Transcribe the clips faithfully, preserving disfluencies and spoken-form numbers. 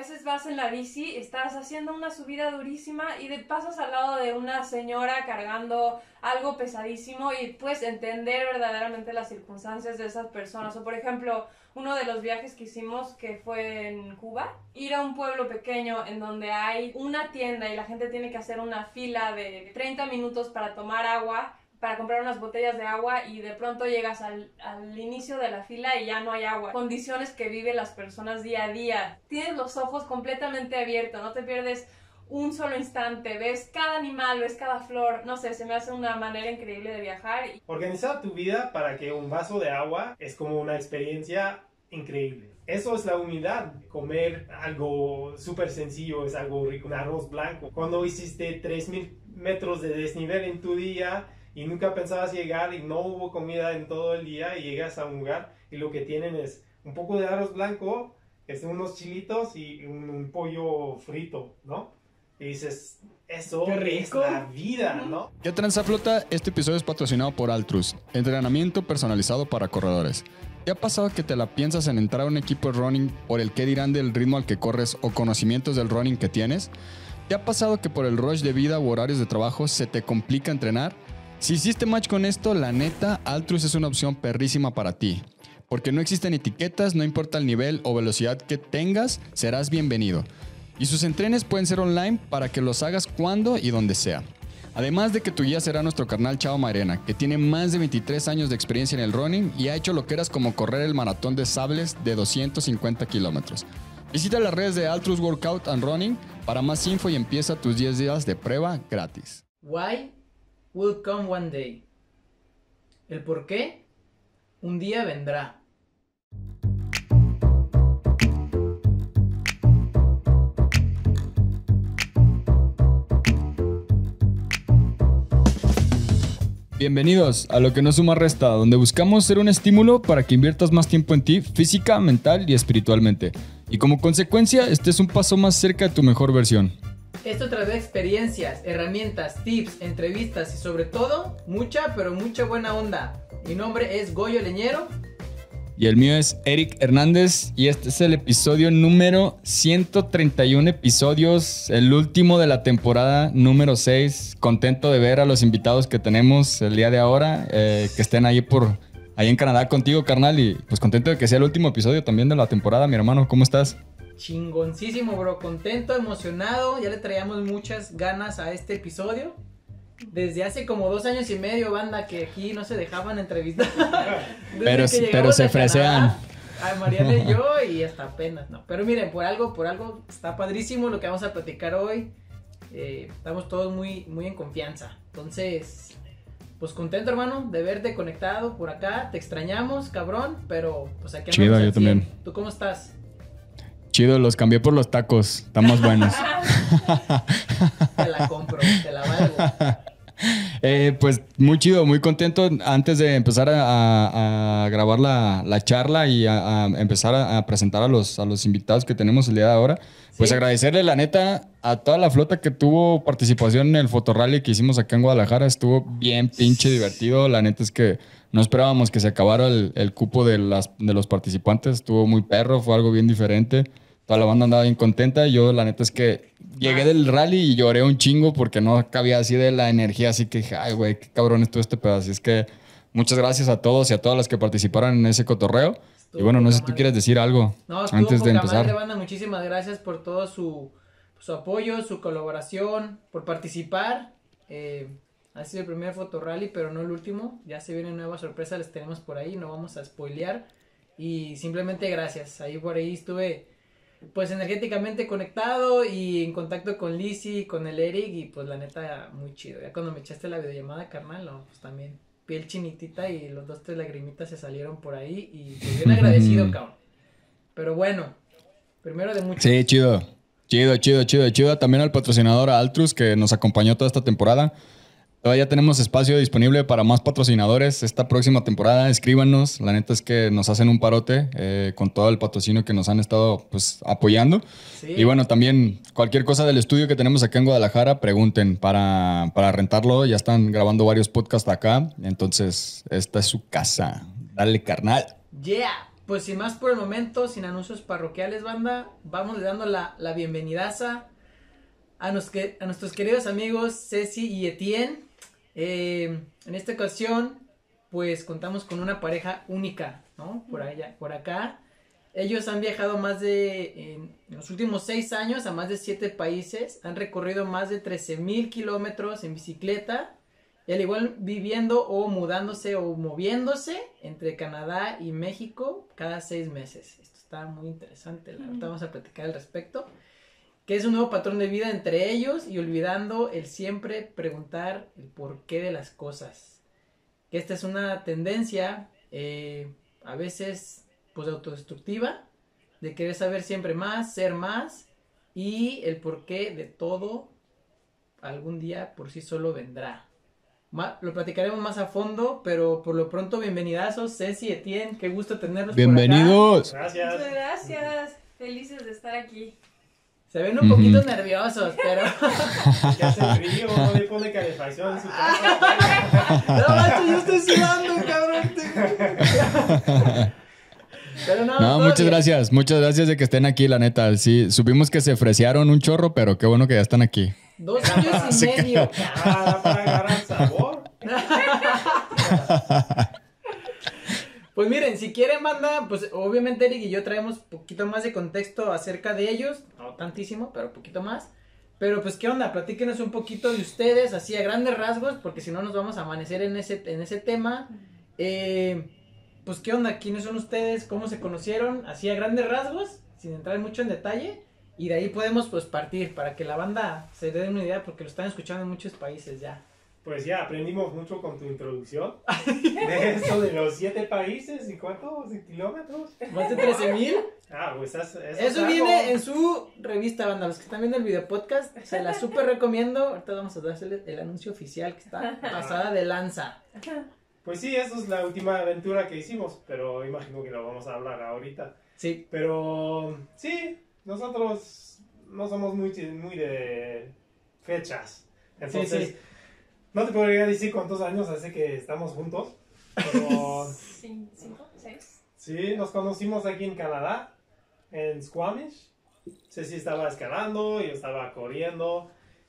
veces vas en la bici, estás haciendo una subida durísima y de pasas al lado de una señora cargando algo pesadísimo y puedes entender verdaderamente las circunstancias de esas personas. O por ejemplo, uno de los viajes que hicimos que fue en Cuba, ir a un pueblo pequeño en donde hay una tienda y la gente tiene que hacer una fila de treinta minutos para tomar agua, para comprar unas botellas de agua, y de pronto llegas al, al inicio de la fila y ya no hay agua. Condiciones que viven las personas día a día. Tienes los ojos completamente abiertos, no te pierdes un solo instante, ves cada animal, ves cada flor. No sé, se me hace una manera increíble de viajar. Organizar tu vida para que un vaso de agua es como una experiencia increíble. Eso es la humildad. Comer algo súper sencillo es algo rico, un arroz blanco. Cuando hiciste tres mil metros de desnivel en tu día y nunca pensabas llegar y no hubo comida en todo el día y llegas a un lugar y lo que tienen es un poco de arroz blanco, es unos chilitos y un, un pollo frito, ¿no? Y dices, eso es la vida, ¿no? ¿Qué tranza, flota? Este episodio es patrocinado por Altrus, entrenamiento personalizado para corredores. ¿Te ha pasado que te la piensas en entrar a un equipo de running por el qué dirán del ritmo al que corres o conocimientos del running que tienes? ¿Te ha pasado que por el rush de vida u horarios de trabajo se te complica entrenar? Si hiciste match con esto, la neta, Altrus es una opción perrísima para ti. Porque no existen etiquetas, no importa el nivel o velocidad que tengas, serás bienvenido. Y sus entrenes pueden ser online para que los hagas cuando y donde sea. Además de que tu guía será nuestro carnal Chao Mairena, que tiene más de veintitrés años de experiencia en el running y ha hecho loqueras como correr el maratón de sables de doscientos cincuenta kilómetros. Visita las redes de Altrus Workout and Running para más info y empieza tus diez días de prueba gratis. Why will come one day. El por qué un día vendrá. Bienvenidos a Lo que no suma resta, donde buscamos ser un estímulo para que inviertas más tiempo en ti, física, mental y espiritualmente. Y como consecuencia, estés un paso más cerca de tu mejor versión. Esto trae experiencias, herramientas, tips, entrevistas y sobre todo, mucha pero mucha buena onda. Mi nombre es Goyo Leñero. Y el mío es Eric Hernández y este es el episodio número ciento treinta y uno episodios, el último de la temporada número seis. Contento de ver a los invitados que tenemos el día de ahora, eh, que estén ahí por ahí en Canadá contigo, carnal, y pues contento de que sea el último episodio también de la temporada, mi hermano. ¿Cómo estás? Chingoncísimo, bro, contento, emocionado, ya le traíamos muchas ganas a este episodio. Desde hace como dos años y medio, banda, que aquí no se dejaban entrevistar. pero pero se fresean. A Mariana y yo, y hasta apenas, no. Pero miren, por algo, por algo está padrísimo lo que vamos a platicar hoy. Eh, estamos todos muy, muy en confianza. Entonces, pues contento, hermano, de verte conectado por acá. Te extrañamos, cabrón, pero pues aquí chido, yo también. ¿Tú cómo estás? Chido, los cambié por los tacos. Estamos buenos. Te la compro, te la valgo. Eh, pues muy chido, muy contento. Antes de empezar a, a, a grabar la, la charla y a, a empezar a, a presentar a los, a los invitados que tenemos el día de ahora, pues sí, agradecerle la neta a toda la flota que tuvo participación en el fotorrally que hicimos acá en Guadalajara. Estuvo bien pinche divertido. La neta es que no esperábamos que se acabara el, el cupo de, las, de los participantes. Estuvo muy perro, fue algo bien diferente. Toda la banda andaba bien contenta. Yo la neta es que llegué del rally y lloré un chingo porque no cabía así de la energía. Así que dije, ay, güey, qué cabrón estuvo este pedazo. Así es que muchas gracias a todos y a todas las que participaron en ese cotorreo. Estuvo y bueno, no sé si tú quieres decir algo no, antes de empezar. Madre, banda, muchísimas gracias por todo su, su apoyo, su colaboración, por participar. Eh, ha sido el primer fotorally, pero no el último. Ya se vienen nuevas sorpresas, les tenemos por ahí. No vamos a spoilear. Y simplemente gracias. Ahí por ahí estuve pues energéticamente conectado y en contacto con Lizzy, con el Eric, y pues la neta muy chido. Ya cuando me echaste la videollamada, carnal, no, pues también piel chinitita y los dos tres lagrimitas se salieron por ahí y pues bien agradecido, cabrón. Pero bueno, primero de muchos. Sí, chido, chido, chido, chido, chido. También al patrocinador Altrus que nos acompañó toda esta temporada. Todavía tenemos espacio disponible para más patrocinadores esta próxima temporada. Escríbanos. La neta es que nos hacen un parote eh, con todo el patrocinio que nos han estado pues, apoyando. Sí. Y bueno, también cualquier cosa del estudio que tenemos acá en Guadalajara, pregunten para, para rentarlo. Ya están grabando varios podcasts acá. Entonces, esta es su casa. Dale, carnal. Yeah. pues sin más por el momento, sin anuncios parroquiales, banda, vamos dando la, la bienvenidaza a, nos, a nuestros queridos amigos Ceci y Etienne. Eh, en esta ocasión, pues contamos con una pareja única, ¿no? Por allá, por acá. Ellos han viajado más de, en, en los últimos seis años, a más de siete países. Han recorrido más de trece mil kilómetros en bicicleta. Y al igual viviendo o mudándose o moviéndose entre Canadá y México cada seis meses. Esto está muy interesante, la verdad, vamos a platicar al respecto. Que es un nuevo patrón de vida entre ellos y olvidando el siempre preguntar el porqué de las cosas. Que esta es una tendencia, eh, a veces, pues autodestructiva, de querer saber siempre más, ser más, y el porqué de todo algún día por sí solo vendrá. Ma- lo platicaremos más a fondo, pero por lo pronto, bienvenidazos, Ceci, Etienne, qué gusto tenerlos Bienvenidos. Gracias. Muchas gracias. Felices de estar aquí. por acá. Se ven un Ujú. poquito nerviosos, pero... Que hace frío, no le pone calefacción en su casa. No, macho, yo estoy sudando, cabrón. Pero no, No, todo muchas bien. gracias, muchas gracias de que estén aquí, la neta. Sí, supimos que se fresearon un chorro, pero qué bueno que ya están aquí. Dos años y Se medio. Ah, da para agarrar sabor. Pues miren, si quieren, banda, pues obviamente Eric y yo traemos poquito más de contexto acerca de ellos, no tantísimo, pero poquito más. Pero pues, ¿qué onda? Platíquenos un poquito de ustedes, así a grandes rasgos, porque si no nos vamos a amanecer en ese, en ese tema. Eh, pues, ¿qué onda? ¿Quiénes son ustedes? ¿Cómo se conocieron? Así a grandes rasgos, sin entrar mucho en detalle. Y de ahí podemos, pues, partir para que la banda se dé una idea, porque lo están escuchando en muchos países ya. Pues ya aprendimos mucho con tu introducción. De eso de los siete países y cuántos kilómetros. Más de trece mil. Ah, pues eso, eso, Eso es algo. viene en su revista, banda. Los que están viendo el video podcast, se la súper recomiendo. Ahorita vamos a darles el anuncio oficial que está pasada de lanza. Pues sí, eso es la última aventura que hicimos, pero imagino que lo vamos a hablar ahorita. Sí, Pero sí, nosotros no somos muy, muy de fechas. Entonces, sí. no te podría decir cuántos años hace que estamos juntos. Pero Cin- ¿Cinco? ¿Seis? sí, nos conocimos aquí en Canadá, en Squamish. Ceci estaba escalando, yo estaba corriendo.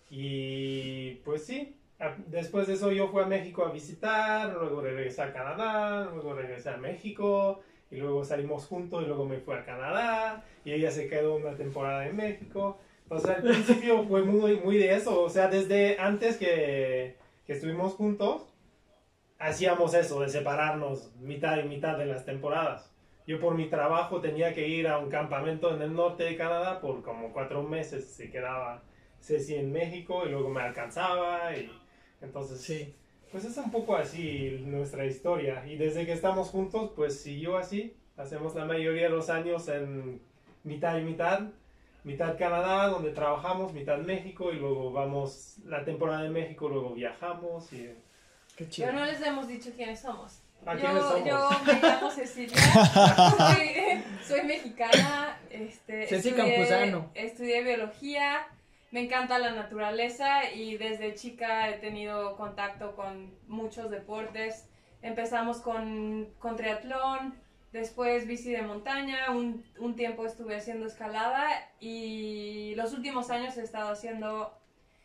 Y pues sí, a- después de eso yo fui a México a visitar, luego regresé a Canadá, luego regresé a México. Y luego salimos juntos y luego me fui a Canadá. Y ella se quedó una temporada en México. Entonces al principio fue muy, muy de eso. O sea, desde antes que, que estuvimos juntos, hacíamos eso, de separarnos mitad y mitad de las temporadas. Yo por mi trabajo tenía que ir a un campamento en el norte de Canadá por como cuatro meses. Se quedaba Ceci en México y luego me alcanzaba. Y entonces, sí. pues es un poco así nuestra historia. Y desde que estamos juntos, pues siguió así. Hacemos la mayoría de los años en mitad y mitad. Mitad Canadá, donde trabajamos, mitad México. Y luego vamos la temporada de México, luego viajamos. Y... Qué chido. Pero no les hemos dicho quiénes somos. ¿A yo, quiénes somos? yo me llamo Cecilia, soy, soy mexicana, este, Ceci estudié, Campuzano. estudié biología, me encanta la naturaleza y desde chica he tenido contacto con muchos deportes. Empezamos con, con triatlón, después bici de montaña, un, un tiempo estuve haciendo escalada y los últimos años he estado haciendo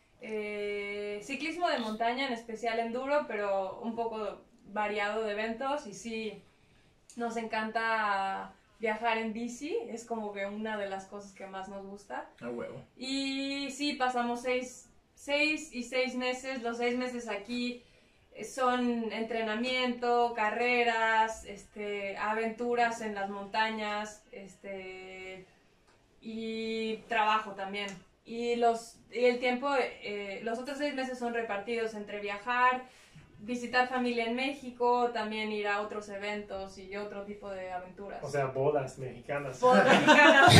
eh, ciclismo de montaña, en especial enduro, pero un poco variado de eventos. Y sí, nos encanta viajar en bici, es como que una de las cosas que más nos gusta. A huevo. Y sí, pasamos seis, seis y seis meses, los seis meses aquí son entrenamiento, carreras, este, aventuras en las montañas, este, y trabajo también. Y, los, y el tiempo, eh, los otros seis meses son repartidos entre viajar, visitar familia en México, también ir a otros eventos y otro tipo de aventuras. O sea, bodas mexicanas. Bodas mexicanas.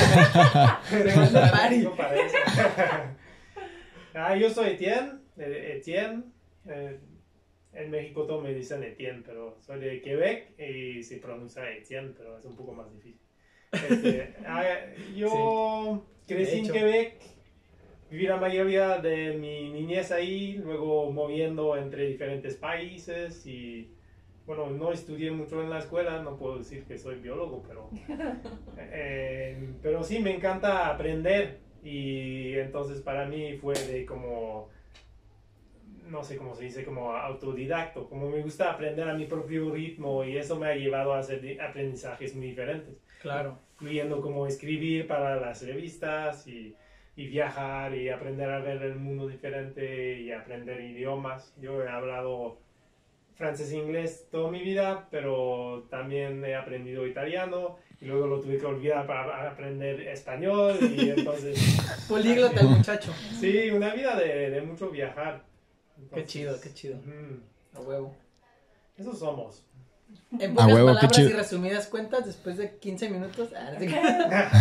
No parece. Ah, yo soy Etienne. eh, Etienne. eh, en México todos me dicen Etienne, pero soy de Quebec y se pronuncia Etienne, pero es un poco más difícil. Este, ah, yo crecí De en hecho. Quebec, viví la mayoría de mi niñez ahí, luego moviendo entre diferentes países y bueno, no estudié mucho en la escuela, no puedo decir que soy biólogo, pero, eh, pero sí me encanta aprender y entonces para mí fue de como, no sé cómo se dice, como autodidacto, como me gusta aprender a mi propio ritmo y eso me ha llevado a hacer aprendizajes muy diferentes. Claro. Incluyendo como escribir para las revistas y, y viajar y aprender a ver el mundo diferente y aprender idiomas. Yo he hablado francés e inglés toda mi vida, pero también he aprendido italiano y luego lo tuve que olvidar para aprender español y entonces... Políglota el muchacho. Sí, una vida de, de mucho viajar. Entonces, qué chido, qué chido. Uh, A huevo. Eso somos. En pocas huevo, palabras qué chido. y resumidas cuentas, después de quince minutos. Ah, no sé qué.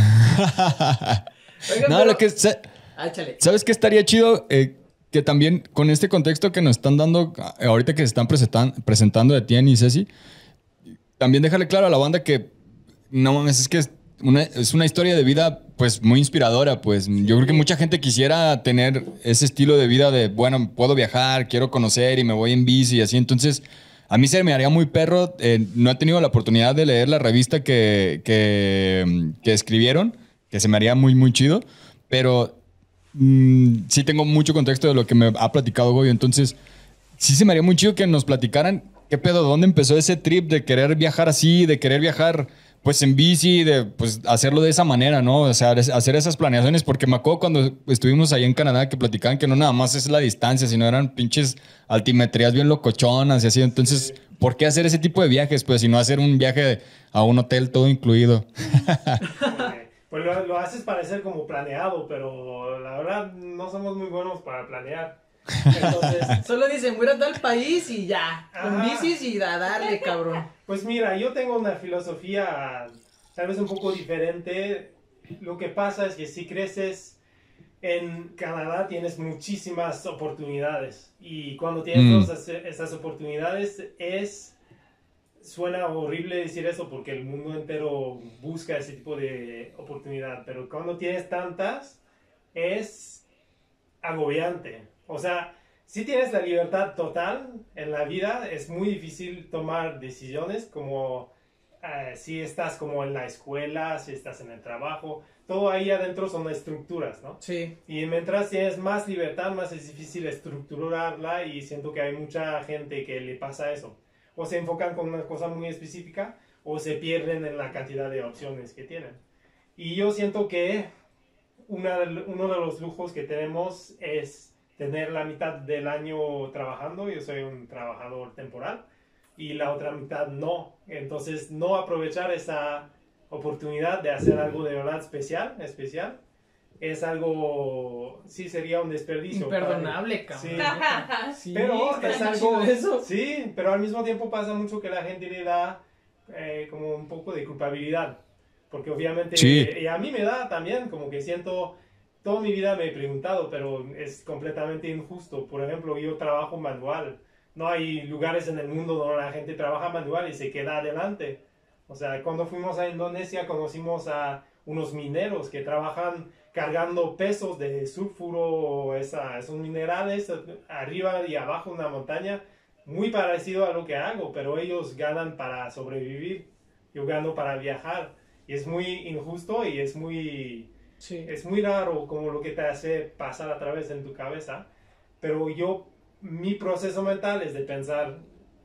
Oigan, No, pero- lo que... sa- Ah, échale. ¿Sabes qué estaría chido? Eh, que también con este contexto que nos están dando, eh, ahorita que se están presentan- presentando de Tien y Ceci, también déjale claro a la banda que no mames, es que es una, es una historia de vida pues muy inspiradora, pues yo creo que mucha gente quisiera tener ese estilo de vida de, bueno, puedo viajar, quiero conocer y me voy en bici y así, entonces a mí se me haría muy perro, eh, no he tenido la oportunidad de leer la revista que, que, que escribieron, que se me haría muy muy chido, pero mm, sí tengo mucho contexto de lo que me ha platicado Goyo, entonces sí se me haría muy chido que nos platicaran qué pedo, dónde empezó ese trip de querer viajar así, de querer viajar pues en bici, de pues hacerlo de esa manera, ¿no? O sea, es- hacer esas planeaciones, porque me acuerdo cuando estuvimos ahí en Canadá que platicaban que no nada más es la distancia, sino eran pinches altimetrías bien locochonas y así, entonces, ¿por qué hacer ese tipo de viajes? Pues si no hacer un viaje a un hotel todo incluido. Eh, pues lo, lo haces parecer como planeado, pero la verdad no somos muy buenos para planear. Entonces, Solo dicen, voy a ir a tal país y ya. Con Ajá. bicis y a darle, cabrón. pues mira, yo tengo una filosofía tal vez un poco diferente. Lo que pasa es que si creces en Canadá tienes muchísimas oportunidades y cuando tienes Mm. todas esas, esas oportunidades es... Suena horrible decir eso porque el mundo entero busca ese tipo de oportunidad, pero cuando tienes tantas es agobiante. O sea, si tienes la libertad total en la vida, es muy difícil tomar decisiones como eh, si estás como en la escuela, si estás en el trabajo, todo ahí adentro son estructuras, ¿no? Sí. Y mientras tienes más libertad, más es difícil estructurarla y siento que hay mucha gente que le pasa eso. O se enfocan con una cosa muy específica o se pierden en la cantidad de opciones que tienen. Y yo siento que una de- uno de los lujos que tenemos es tener la mitad del año trabajando. Yo soy un trabajador temporal y la otra mitad no. Entonces no aprovechar esa oportunidad de hacer algo de verdad especial, especial es algo, sí sería un desperdicio. Imperdonable, cabrón. Sí. Sí, Pero está es bien algo, chido eso. sí, pero al mismo tiempo pasa mucho que la gente le da eh, como un poco de culpabilidad, porque obviamente, Sí. eh, y a mí me da también, como que siento, toda mi vida me he preguntado, pero es completamente injusto. Por ejemplo, yo trabajo manual, no hay lugares en el mundo donde la gente trabaja manual y se queda adelante. O sea, cuando fuimos a Indonesia conocimos a unos mineros que trabajan cargando pesos de sulfuro, esa, esos minerales arriba y abajo en una montaña, muy parecido a lo que hago, pero ellos ganan para sobrevivir, yo gano para viajar, y es muy injusto y es muy, Sí. es muy raro como lo que te hace pasar a través en tu cabeza, pero yo, mi proceso mental es de pensar,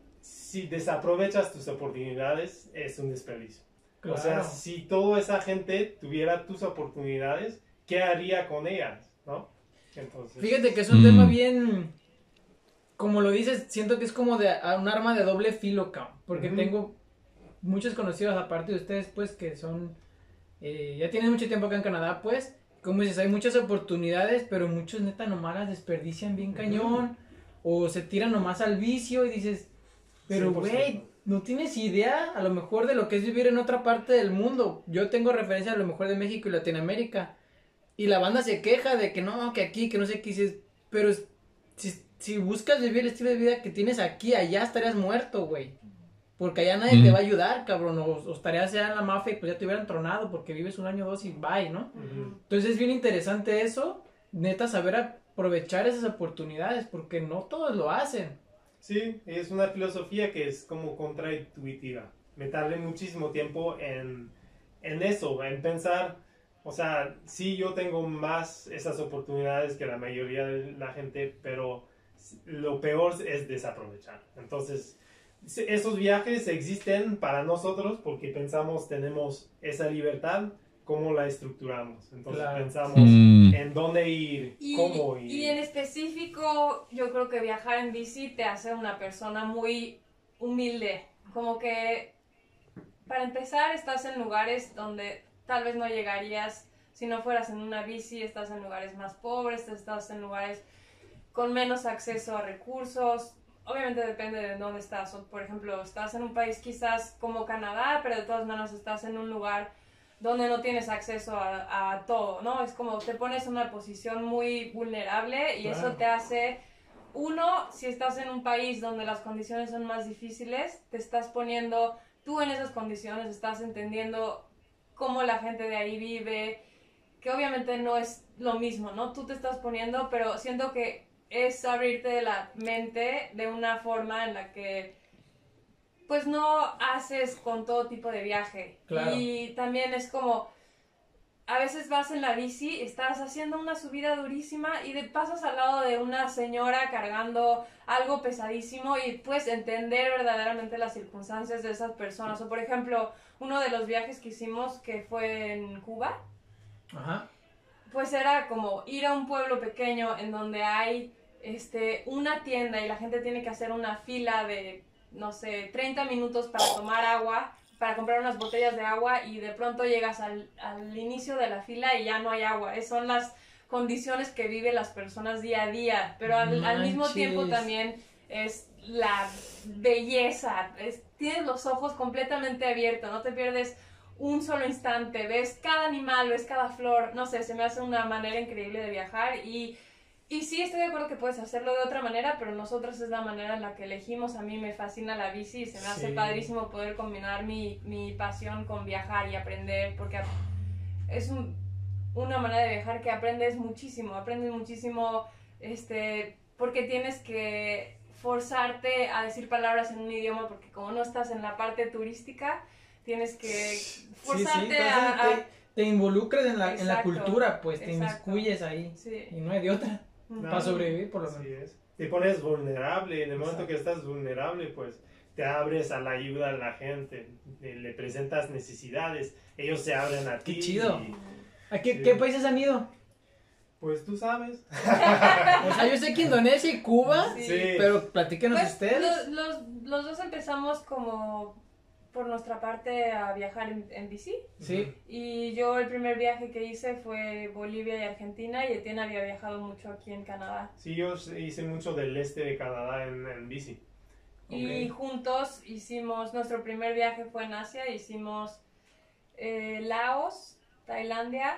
si desaprovechas tus oportunidades, es un desperdicio. O sea, Claro. si toda esa gente tuviera tus oportunidades, ¿qué haría con ellas? ¿No? Entonces, Fíjate que es un Mm. tema bien, como lo dices, siento que es como de a- un arma de doble filo, cabrón, porque Ujú. tengo muchos conocidos aparte de ustedes, pues, que son, eh, ya tienen mucho tiempo acá en Canadá, pues, como dices, hay muchas oportunidades, pero muchos neta nomás las desperdician bien Ujú. cañón, o se tiran nomás al vicio y dices, pero cien por ciento. güey, no tienes idea a lo mejor de lo que es vivir en otra parte del mundo. Yo tengo referencia a lo mejor de México y Latinoamérica. Y la banda se queja de que no, que aquí, que no sé qué dices. Pero es- si, si buscas vivir el estilo de vida que tienes aquí, allá estarías muerto, güey. Porque allá nadie Mm. te va a ayudar, cabrón. O, o estarías ya en la mafia y pues ya te hubieran tronado porque vives un año o dos y bye, ¿no? Ujú. Entonces es bien interesante eso. Neta, saber aprovechar esas oportunidades porque no todos lo hacen. Sí, es una filosofía que es como contraintuitiva. Me tardé muchísimo tiempo en, en eso, en pensar, o sea, sí yo tengo más esas oportunidades que la mayoría de la gente, pero lo peor es desaprovechar. Entonces, esos viajes existen para nosotros porque pensamos tenemos esa libertad, cómo la estructuramos. Entonces Claro. pensamos Mm. en dónde ir, Y, cómo ir. y en específico, yo creo que viajar en bici te hace una persona muy humilde. Como que, para empezar, estás en lugares donde tal vez no llegarías si no fueras en una bici. Estás en lugares más pobres, estás en lugares con menos acceso a recursos. Obviamente depende de dónde estás. O, por ejemplo, estás en un país quizás como Canadá, pero de todas maneras estás en un lugar donde no tienes acceso a, a todo, ¿no? Es como te pones en una posición muy vulnerable y Claro. eso te hace, uno, si estás en un país donde las condiciones son más difíciles, te estás poniendo tú en esas condiciones, estás entendiendo cómo la gente de ahí vive, que obviamente no es lo mismo, ¿no? Tú te estás poniendo, pero siento que es abrirte la mente de una forma en la que pues no haces con todo tipo de viaje. Claro. Y también es como, a veces vas en la bici, estás haciendo una subida durísima y de pasas al lado de una señora cargando algo pesadísimo y puedes entender verdaderamente las circunstancias de esas personas. O por ejemplo, uno de los viajes que hicimos que fue en Cuba, Ajá. pues era como ir a un pueblo pequeño en donde hay este, una tienda y la gente tiene que hacer una fila de, no sé, treinta minutos para tomar agua, para comprar unas botellas de agua y de pronto llegas al, al inicio de la fila y ya no hay agua. Es, son las condiciones que viven las personas día a día, pero al, al mismo Manches. tiempo también es la belleza, es, tienes los ojos completamente abiertos, no te pierdes un solo instante, ves cada animal, ves cada flor, no sé, se me hace una manera increíble de viajar y, y sí estoy de acuerdo que puedes hacerlo de otra manera, pero nosotros es la manera en la que elegimos. A mí me fascina la bici y se me hace Sí. padrísimo poder combinar mi, mi pasión con viajar y aprender, porque es un, una manera de viajar que aprendes muchísimo, aprendes muchísimo, este, porque tienes que forzarte a decir palabras en un idioma, porque como no estás en la parte turística, tienes que forzarte sí, sí, a, entonces a- te, te involucras en la, en la Exacto, cultura, pues te exacto. inmiscuyes ahí. Sí. Y no hay de otra. Ujú. Para sobrevivir, por lo Así menos. es. Te pones vulnerable y en el momento Exacto. que estás vulnerable, pues te abres a la ayuda a la gente, le, le presentas necesidades, ellos se abren a ti. Qué chido. y, ¿A qué, Sí. qué países han ido? pues tú sabes. O sea, yo sé que Indonesia y Cuba, Sí. Sí. pero platíquenos Pues, ustedes. Los, los, los dos empezamos como por nuestra parte a viajar en, en bici. Sí. Y yo el primer viaje que hice fue Bolivia y Argentina y Etienne había viajado mucho aquí en Canadá. Sí, yo hice mucho del este de Canadá en, en bici. Y Ok. juntos hicimos, nuestro primer viaje fue en Asia, hicimos eh, Laos, Tailandia,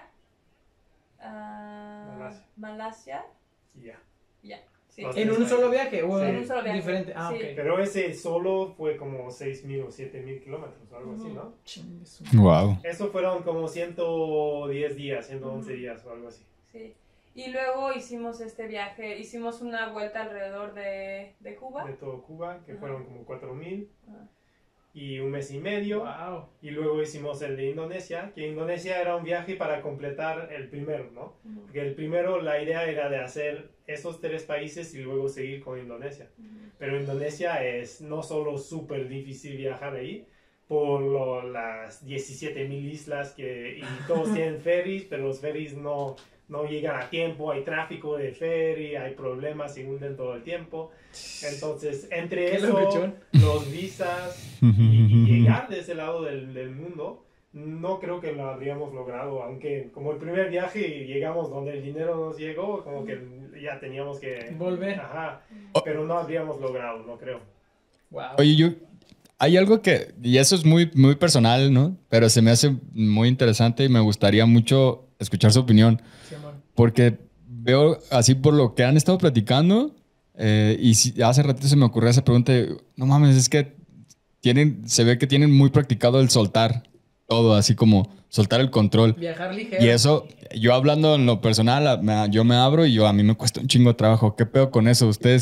ah, Malasia. Malasia, Y ya. ya. Sí. Los ¿En tres un solo países. viaje o Sí. en En un solo viaje. diferente? Ah, Sí. ok. Pero ese solo fue como seis mil o siete mil kilómetros o algo así, Ujú. ¿no? Chingue su- Wow. Eso fueron como ciento diez días, ciento once Ujú. días o algo así. Sí. Y luego hicimos este viaje, hicimos una vuelta alrededor de, de Cuba. De todo Cuba, que Ajá. fueron como cuatro mil. Ajá. Y un mes y medio. Wow. Y luego hicimos el de Indonesia, que Indonesia era un viaje para completar el primero, ¿no? Ujú. Porque el primero, la idea era de hacer esos tres países y luego seguir con Indonesia. Ujú. Pero Indonesia es no solo súper difícil viajar ahí, por lo- las diecisiete mil islas que, y todos tienen ferries, pero los ferries no, no llegan a tiempo, hay tráfico de ferry, hay problemas, se hunden todo el tiempo. Entonces, entre Qué eso, locochón. los visas y, y llegar de ese lado del, del mundo, no creo que lo habríamos logrado, aunque como el primer viaje llegamos donde el dinero nos llegó, como que ya teníamos que Volver. Ajá, pero no habríamos logrado, no creo. Wow. Oye, yo, hay algo que, y eso es muy, muy personal, ¿no? Pero se me hace muy interesante y me gustaría mucho escuchar su opinión, Simón. porque veo así por lo que han estado platicando, eh, y si- hace ratito se me ocurrió esa pregunta, de, no mames, es que tienen, se ve que tienen muy practicado el soltar todo, así como soltar el control. Viajar ligero. Y eso, yo hablando en lo personal, a- me- yo me abro y yo a mí me cuesta un chingo de trabajo. ¿Qué pedo con eso? ¿Ustedes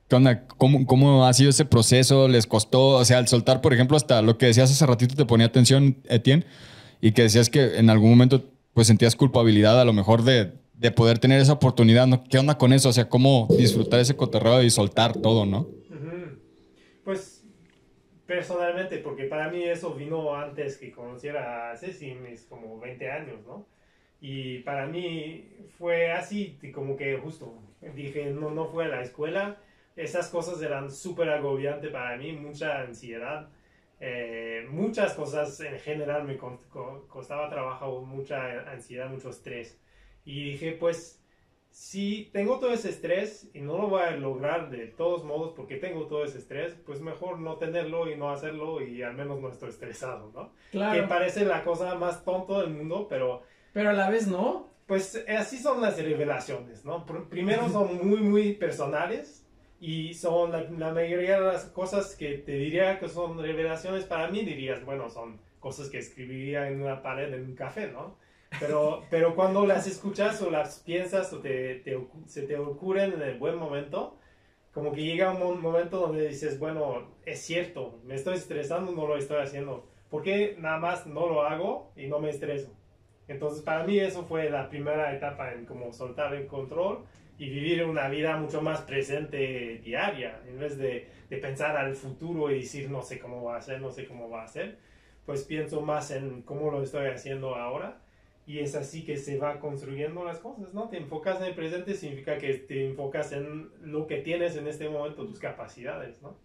¿Qué onda? ¿Cómo, ¿Cómo ha sido ese proceso? ¿Les costó? O sea, al soltar, por ejemplo, hasta lo que decías hace ratito te ponía atención, Etienne, y que decías que en algún momento pues sentías culpabilidad a lo mejor de, de poder tener esa oportunidad, ¿no? ¿Qué onda con eso? O sea, ¿cómo disfrutar ese cotorreo y soltar todo, no? Uh-huh. Pues, personalmente, porque para mí eso vino antes que conociera a Ceci, mis como veinte años, ¿no? Y para mí fue así, como que justo dije, no, no fue a la escuela. Esas cosas eran súper agobiantes para mí, mucha ansiedad, eh, muchas cosas en general me costaba trabajo, mucha ansiedad, mucho estrés. Y dije, pues, si tengo todo ese estrés y no lo voy a lograr de todos modos porque tengo todo ese estrés, pues mejor no tenerlo y no hacerlo y al menos no estoy estresado, ¿no? Claro. Que parece la cosa más tonta del mundo, pero... Pero a la vez no. Pues así son las revelaciones, ¿no? Primero son muy, muy personales. Y son la, la mayoría de las cosas que te diría que son revelaciones para mí, dirías, bueno, son cosas que escribiría en una pared en un café, ¿no? Pero, pero cuando las escuchas o las piensas o te, te, se te ocurren en el buen momento, como que llega un momento donde dices, bueno, es cierto, me estoy estresando, no lo estoy haciendo. ¿Por qué nada más no lo hago y no me estreso? Entonces, para mí eso fue la primera etapa en como soltar el control y vivir una vida mucho más presente diaria, en vez de, de pensar al futuro y decir no sé cómo va a ser, no sé cómo va a ser, pues pienso más en cómo lo estoy haciendo ahora y es así que se va construyendo las cosas, ¿no? Te enfocas en el presente significa que te enfocas en lo que tienes en este momento, tus capacidades, ¿no?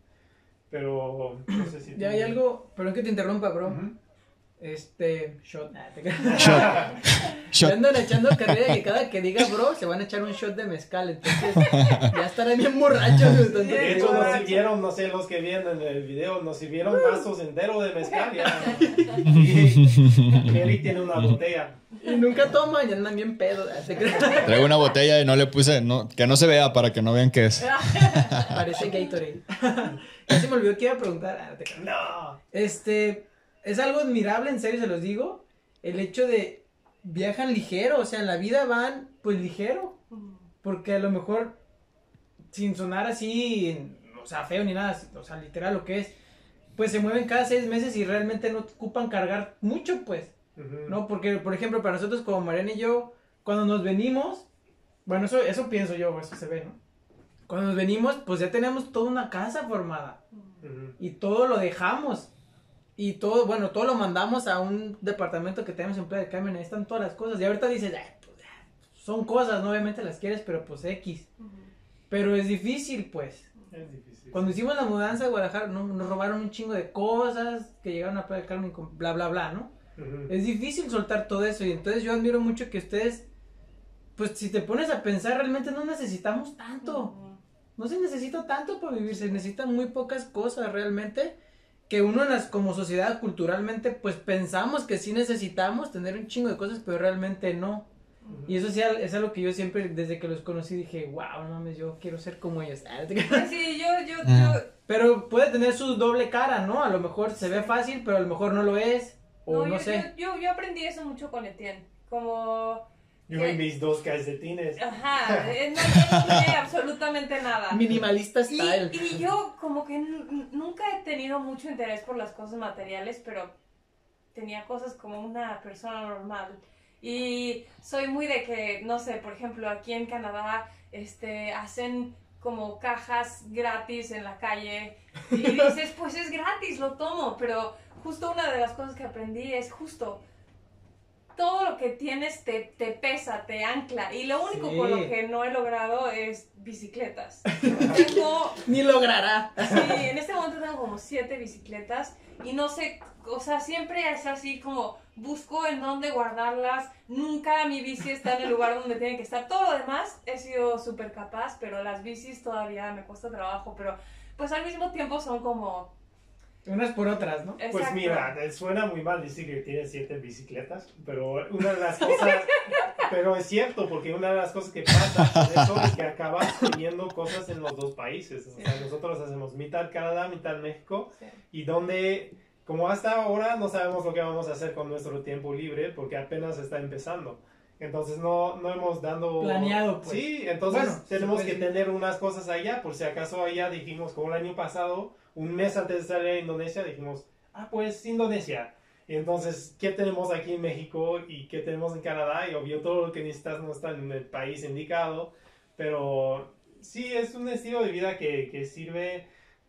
Pero no sé si... Ya hay tú... algo, perdón que te interrumpa, bro. Uh-huh. Este, shot. Ah, te... Shot. Shot. Ya andan echando carrera que cada que diga bro se van a echar un shot de mezcal, entonces ya estarán bien borrachos. De hecho nos sirvieron, no sé, los que vienen en el video, nos sirvieron vasos enteros de mezcal ya. Y Eric tiene una botella. Y nunca toman y andan bien pedos. Traigo una botella y no le puse, no, que no se vea para que no vean qué es. Parece Gatorade. Ya se me olvidó que iba a preguntar. Ah, te No. Este, es algo admirable, en serio se los digo, el hecho de viajan ligero, o sea, en la vida van pues ligero, porque a lo mejor sin sonar así, o sea, feo ni nada, o sea, literal lo que es, pues se mueven cada seis meses y realmente no ocupan cargar mucho, pues, uh-huh. ¿No? Porque, por ejemplo, para nosotros como Mariana y yo, cuando nos venimos, bueno, eso, eso pienso yo, eso se ve, ¿no? Cuando nos venimos, pues ya tenemos toda una casa formada, uh-huh. Y todo lo dejamos. Y todo, bueno, todo lo mandamos a un departamento que tenemos en Playa del Carmen, ahí están todas las cosas. Y ahorita dices, ay, pues, son cosas, ¿no? Obviamente las quieres, pero pues X. Uh-huh. Pero es difícil, pues. Es difícil. Cuando hicimos la mudanza a Guadalajara, ¿no? Nos robaron un chingo de cosas que llegaron a Playa del Carmen con bla, bla, bla, ¿no? Uh-huh. Es difícil soltar todo eso. Y entonces yo admiro mucho que ustedes, pues si te pones a pensar, realmente no necesitamos tanto. Uh-huh. No se necesita tanto para vivir, se necesitan muy pocas cosas realmente. Que uno en las, como sociedad culturalmente pues pensamos que sí necesitamos tener un chingo de cosas, pero realmente no. Uh-huh. Y eso sí es algo que yo siempre desde que los conocí dije, wow, no mames, yo quiero ser como ellos. Sí, yo, yo, yo. Pero puede tener su doble cara, ¿no? A lo mejor se ve fácil, pero a lo mejor no lo es, o no, no yo, sé. Yo, yo, yo aprendí eso mucho con Etienne, como... Yo y mis dos calcetines. Ajá, no, no tiene absolutamente nada. Minimalista style. Y, y yo como que n- nunca he tenido mucho interés por las cosas materiales, pero tenía cosas como una persona normal. Y soy muy de que, no sé, por ejemplo, aquí en Canadá este, hacen como cajas gratis en la calle. Y dices, pues es gratis, lo tomo. Pero justo una de las cosas que aprendí es justo... todo lo que tienes te, te pesa, te ancla. Y lo único sí. con lo que no he logrado es bicicletas. Tengo... Ni logrará. Sí, en este momento tengo como siete bicicletas. Y no sé, o sea, siempre es así como busco en dónde guardarlas. Nunca mi bici está en el lugar donde tiene que estar. Todo lo demás he sido súper capaz, pero las bicis todavía me cuesta trabajo. Pero pues al mismo tiempo son como... unas por otras, ¿no? Exacto. Pues mira, suena muy mal decir que tienes siete bicicletas, pero una de las cosas, pero es cierto, porque una de las cosas que pasa con eso es que acabas teniendo cosas en los dos países. O sea, nosotros hacemos mitad Canadá, mitad México, sí. Y donde, como hasta ahora, no sabemos lo que vamos a hacer con nuestro tiempo libre, porque apenas está empezando. Entonces no, no hemos dado... Planeado, pues. Sí, entonces Bueno, tenemos se que puede- tener unas cosas allá, por si acaso allá dijimos, como el año pasado, un mes antes de salir a Indonesia, dijimos, ah, pues Indonesia. Y entonces, ¿qué tenemos aquí en México y qué tenemos en Canadá? Y obvio, todo lo que necesitas no está en el país indicado, pero sí, es un estilo de vida que, que sirve...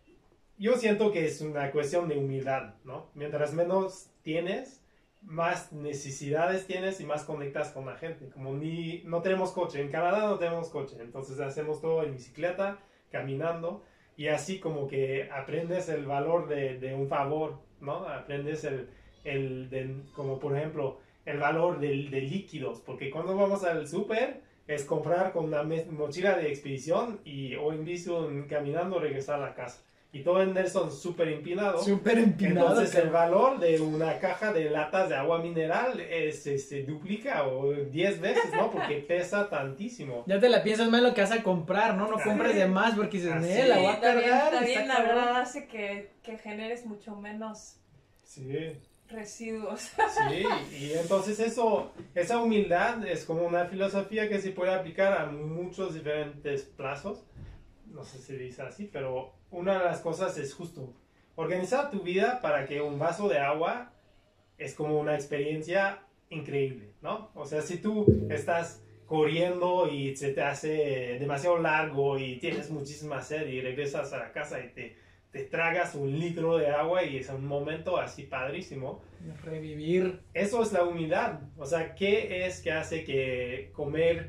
Yo siento que es una cuestión de humildad, ¿no? Mientras menos tienes, más necesidades tienes y más conectas con la gente. Como ni, no tenemos coche, en Canadá no tenemos coche, entonces hacemos todo en bicicleta, caminando, y así como que aprendes el valor de, de un favor, ¿no? Aprendes el, el de, como por ejemplo, el valor de, de líquidos, porque cuando vamos al súper es comprar con una me- mochila de expedición y o en bici o en- caminando regresar a la casa. Y todo en Nelson súper empinado. Súper empinado. Entonces el cabrón. valor de una caja de latas de agua mineral es, se, se duplica o diez veces, ¿no? Porque pesa tantísimo. Ya te la piensas más en lo que vas a comprar, ¿no? No compres de más porque dices, Así. "Nee, la voy a Sí, también, cargar. también está la cabrón". verdad hace que, que generes mucho menos Sí, residuos. sí. Y entonces eso, esa humildad es como una filosofía que se puede aplicar a muchos diferentes plazos. No sé si dice así, pero una de las cosas es justo organizar tu vida para que un vaso de agua es como una experiencia increíble, ¿no? O sea, si tú estás corriendo y se te hace demasiado largo y tienes muchísima sed y regresas a la casa y te, te tragas un litro de agua y es un momento así padrísimo. Revivir. Eso es la humildad. O sea, ¿qué es que hace que comer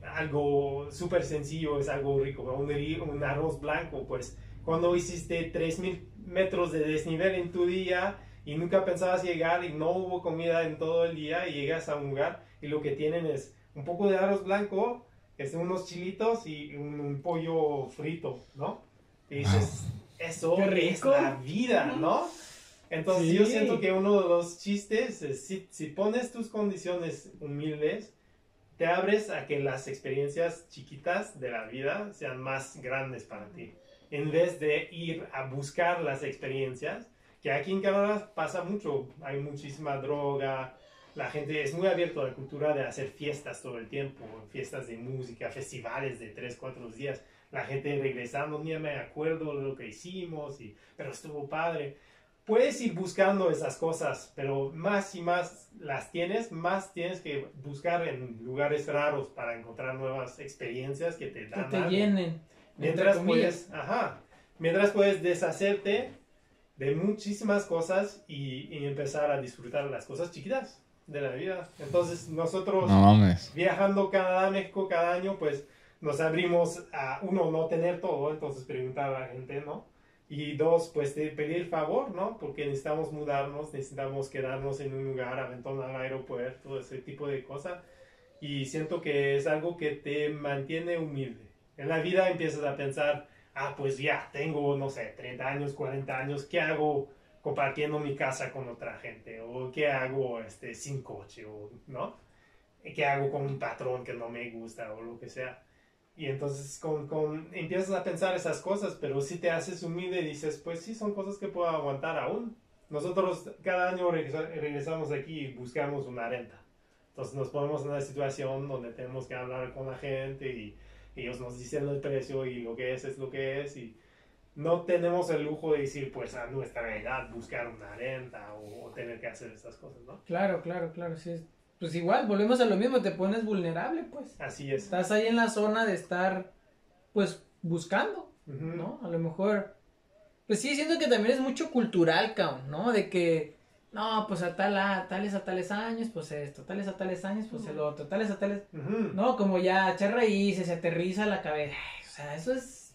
algo súper sencillo es algo rico? Un, ri- un arroz blanco, pues cuando hiciste tres mil metros de desnivel en tu día y nunca pensabas llegar y no hubo comida en todo el día y llegas a un lugar y lo que tienen es un poco de arroz blanco, es unos chilitos y un, un pollo frito, ¿no? Y dices, eso Qué es rico. la vida, ¿no? Entonces Sí. yo siento que uno de los chistes es si, si pones tus condiciones humildes, te abres a que las experiencias chiquitas de la vida sean más grandes para ti. En vez de ir a buscar las experiencias, que aquí en Canadá pasa mucho, hay muchísima droga, la gente es muy abierta a la cultura de hacer fiestas todo el tiempo, fiestas de música, festivales de tres, cuatro días, la gente regresando, ni me acuerdo de lo que hicimos, y, pero estuvo padre. Puedes ir buscando esas cosas, pero más y más las tienes, más tienes que buscar en lugares raros para encontrar nuevas experiencias que te Que dan te algo. llenen. Mientras entre comillas. puedes, ajá, mientras puedes deshacerte de muchísimas cosas y, y empezar a disfrutar las cosas chiquitas de la vida. Entonces nosotros No mames. viajando Canadá, México cada año, pues nos abrimos a uno, no tener todo, entonces preguntar a la gente, ¿no? Y dos, pues de pedir favor, ¿no? Porque necesitamos mudarnos, necesitamos quedarnos en un lugar, aventarnos al aeropuerto, ese tipo de cosas. Y siento que es algo que te mantiene humilde. En la vida empiezas a pensar, ah, pues ya tengo, no sé, treinta años, cuarenta años, ¿qué hago compartiendo mi casa con otra gente? ¿O qué hago este, sin coche? O, ¿no? ¿Qué hago con un patrón que no me gusta o lo que sea? Y entonces con, con, empiezas a pensar esas cosas, pero si te haces humilde y dices, pues sí, son cosas que puedo aguantar aún. Nosotros cada año regresa- regresamos aquí y buscamos una renta. Entonces nos ponemos en una situación donde tenemos que hablar con la gente y ellos nos dicen el precio y lo que es es lo que es. Y no tenemos el lujo de decir, pues a nuestra edad buscar una renta o, o tener que hacer esas cosas, ¿no? Claro, claro, claro. Sí es- Pues igual, volvemos a lo mismo, te pones vulnerable, pues. Así es. Estás ahí en la zona de estar, pues, buscando, Ujú. ¿no? A lo mejor, pues sí, siento que también es mucho cultural, cabrón, ¿no? De que, no, pues a tal, a tales a tales años, pues esto, tales a tales años, pues el otro, tales a tales, Ujú. no, como ya echar raíces, se aterriza la cabeza, ay, o sea, eso es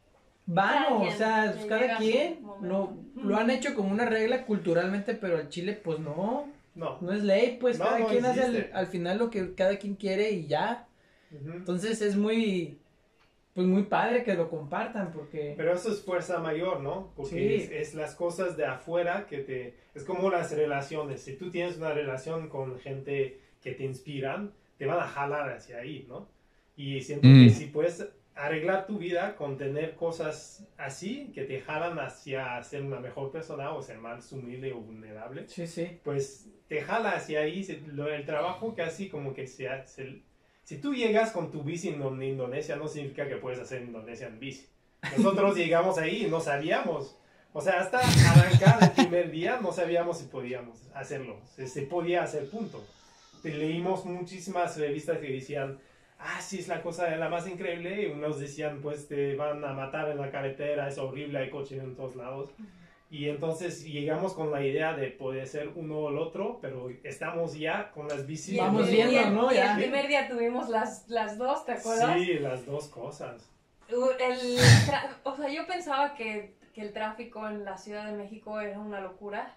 vano, Cada o quien sea, le pues, llega cada su quien momento. lo, lo han hecho como una regla culturalmente, pero el Chile, pues no, No. no es ley, pues No, cada no quien hace al, existe. al final lo que cada quien quiere y ya. Ujú. Entonces es muy, pues muy padre que lo compartan porque... Pero eso es fuerza mayor, ¿no? Porque Sí. es, es las cosas de afuera que te... Es como las relaciones. Si tú tienes una relación con gente que te inspiran, te van a jalar hacia ahí, ¿no? Y siento Mm. que si puedes arreglar tu vida con tener cosas así que te jalan hacia ser una mejor persona o ser más humilde o vulnerable. Sí, sí. Pues te jala hacia ahí se, lo, el trabajo que así como que se hace. Si tú llegas con tu bici en Indonesia, no significa que puedes hacer Indonesia en bici. Nosotros llegamos ahí y no sabíamos. O sea, hasta arrancar el primer día no sabíamos si podíamos hacerlo. Se, se podía hacer, punto. Leímos muchísimas revistas que decían, ah, sí, es la cosa de la más increíble. Y unos decían, pues te van a matar en la carretera, es horrible, hay coches en todos lados. Y entonces llegamos con la idea de poder ser uno o el otro, pero estamos ya con las bicis. Y el Vamos primer viendo, día- ¿no? Y Ya. el primer día tuvimos las, las dos, ¿te acuerdas? Sí, las dos cosas. Uh, El tra- o sea, yo pensaba que, que el tráfico en la Ciudad de México era una locura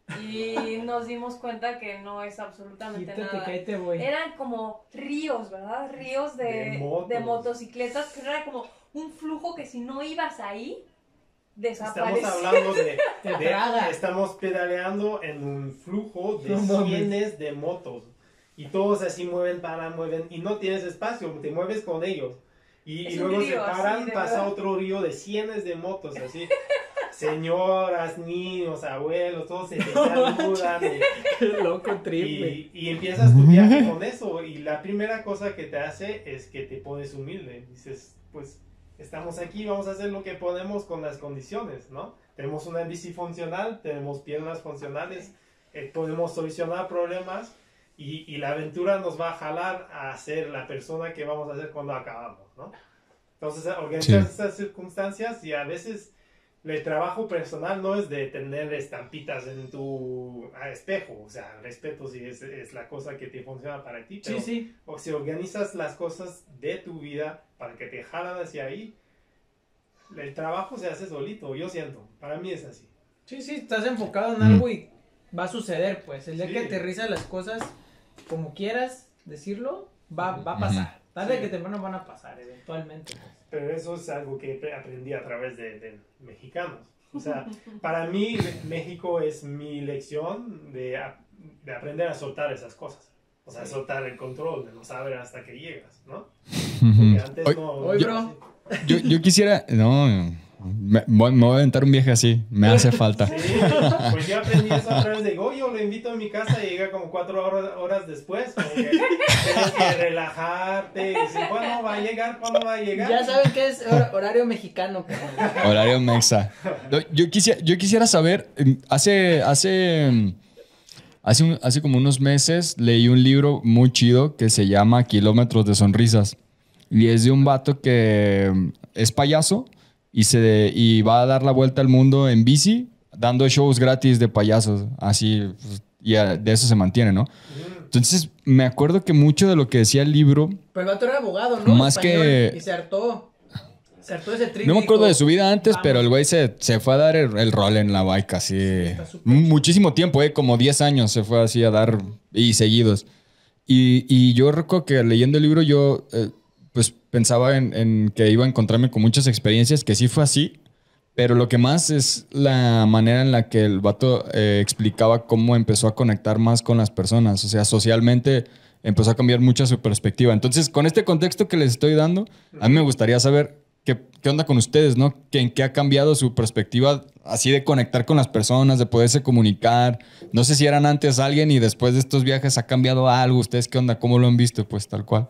y nos dimos cuenta que no es absolutamente Quítate nada. que ahí te voy. Eran como ríos, ¿verdad? Ríos de, De motos. de motocicletas, pero era como un flujo que si no ibas ahí, Estamos desaparecía. hablando de, Te de- traga. estamos pedaleando en un flujo de No mames. cientos de motos y todos así mueven, paran, mueven y no tienes espacio, te mueves con ellos y, Es y un luego se río, así, paran, de pasa verdad. otro río de cientos de motos así. Señoras, niños, abuelos, todos se te saludan y, Qué loco trip, güey. y, y empiezas tu viaje con eso y la primera cosa que te hace es que te pones humilde. Dices, pues estamos aquí, vamos a hacer lo que podemos con las condiciones, ¿no? Tenemos una bici funcional, tenemos piernas funcionales, eh, podemos solucionar problemas y, y la aventura nos va a jalar a ser la persona que vamos a ser cuando acabamos, ¿no? Entonces, organizar Sí. estas circunstancias y a veces el trabajo personal no es de tener estampitas en tu ah, espejo, o sea, respeto si es, es la cosa que te funciona para ti, pero Sí, sí. o si organizas las cosas de tu vida para que te jalan hacia ahí, el trabajo se hace solito, yo siento, para mí es así. Sí, sí, estás enfocado en Mm. algo y va a suceder, pues. El día Sí. que aterrizas las cosas como quieras decirlo, va, va a Ujú. pasar. Tarde Sí. que temprano van a pasar, eventualmente. Pues. Pero eso es algo que pre- aprendí a través de, de mexicanos. O sea, para mí México es mi lección de, a- de aprender a soltar esas cosas. O sea, soltar el control, de no saber hasta que llegas, ¿no? Porque antes Oye, no... Oye, yo- bro. Yo, yo quisiera. No, me, voy- me voy a aventar un viaje así. Me hace falta. Sí, pues yo aprendí eso a través de Goyo, lo invito a mi casa y llega como cuatro horas, horas después, como que tienes que relajarte y decir, ¿cuándo va a llegar? ¿Cuándo va a llegar? Ya saben que es hor- horario mexicano, cabrón. Horario mexa. No, Yo quisiera, yo quisiera saber. em, Hace. Hace. em, Hace, un- hace como unos meses leí un libro muy chido que se llama Kilómetros de Sonrisas. Y es de un vato que em, es payaso y, se, y va a dar la vuelta al mundo en bici, dando shows gratis de payasos. Así, pues, y a- de eso se mantiene, ¿no? Mm, Entonces, me acuerdo que mucho de lo que decía el libro, Pero el vato era abogado, ¿no? Más Español, que- Y se hartó. Se hartó ese trip. no me y acuerdo dijo, de su vida antes, "Vamos". pero el güey se, se fue a dar el, el rol en la bike así. está súper Muchísimo tiempo, eh, como diez años se fue así a dar y seguidos. Y, y yo recuerdo que leyendo el libro yo eh, pues pensaba en, en que iba a encontrarme con muchas experiencias, que sí fue así, pero lo que más es la manera en la que el vato eh, explicaba cómo empezó a conectar más con las personas, o sea, socialmente empezó a cambiar mucho su perspectiva. Entonces, con este contexto que les estoy dando, a mí me gustaría saber qué, qué onda con ustedes, ¿no? ¿Qué, ¿En qué ha cambiado su perspectiva así de conectar con las personas, de poderse comunicar? No sé si eran antes alguien y después de estos viajes ha cambiado algo. ¿Ustedes qué onda? ¿Cómo lo han visto? Pues tal cual.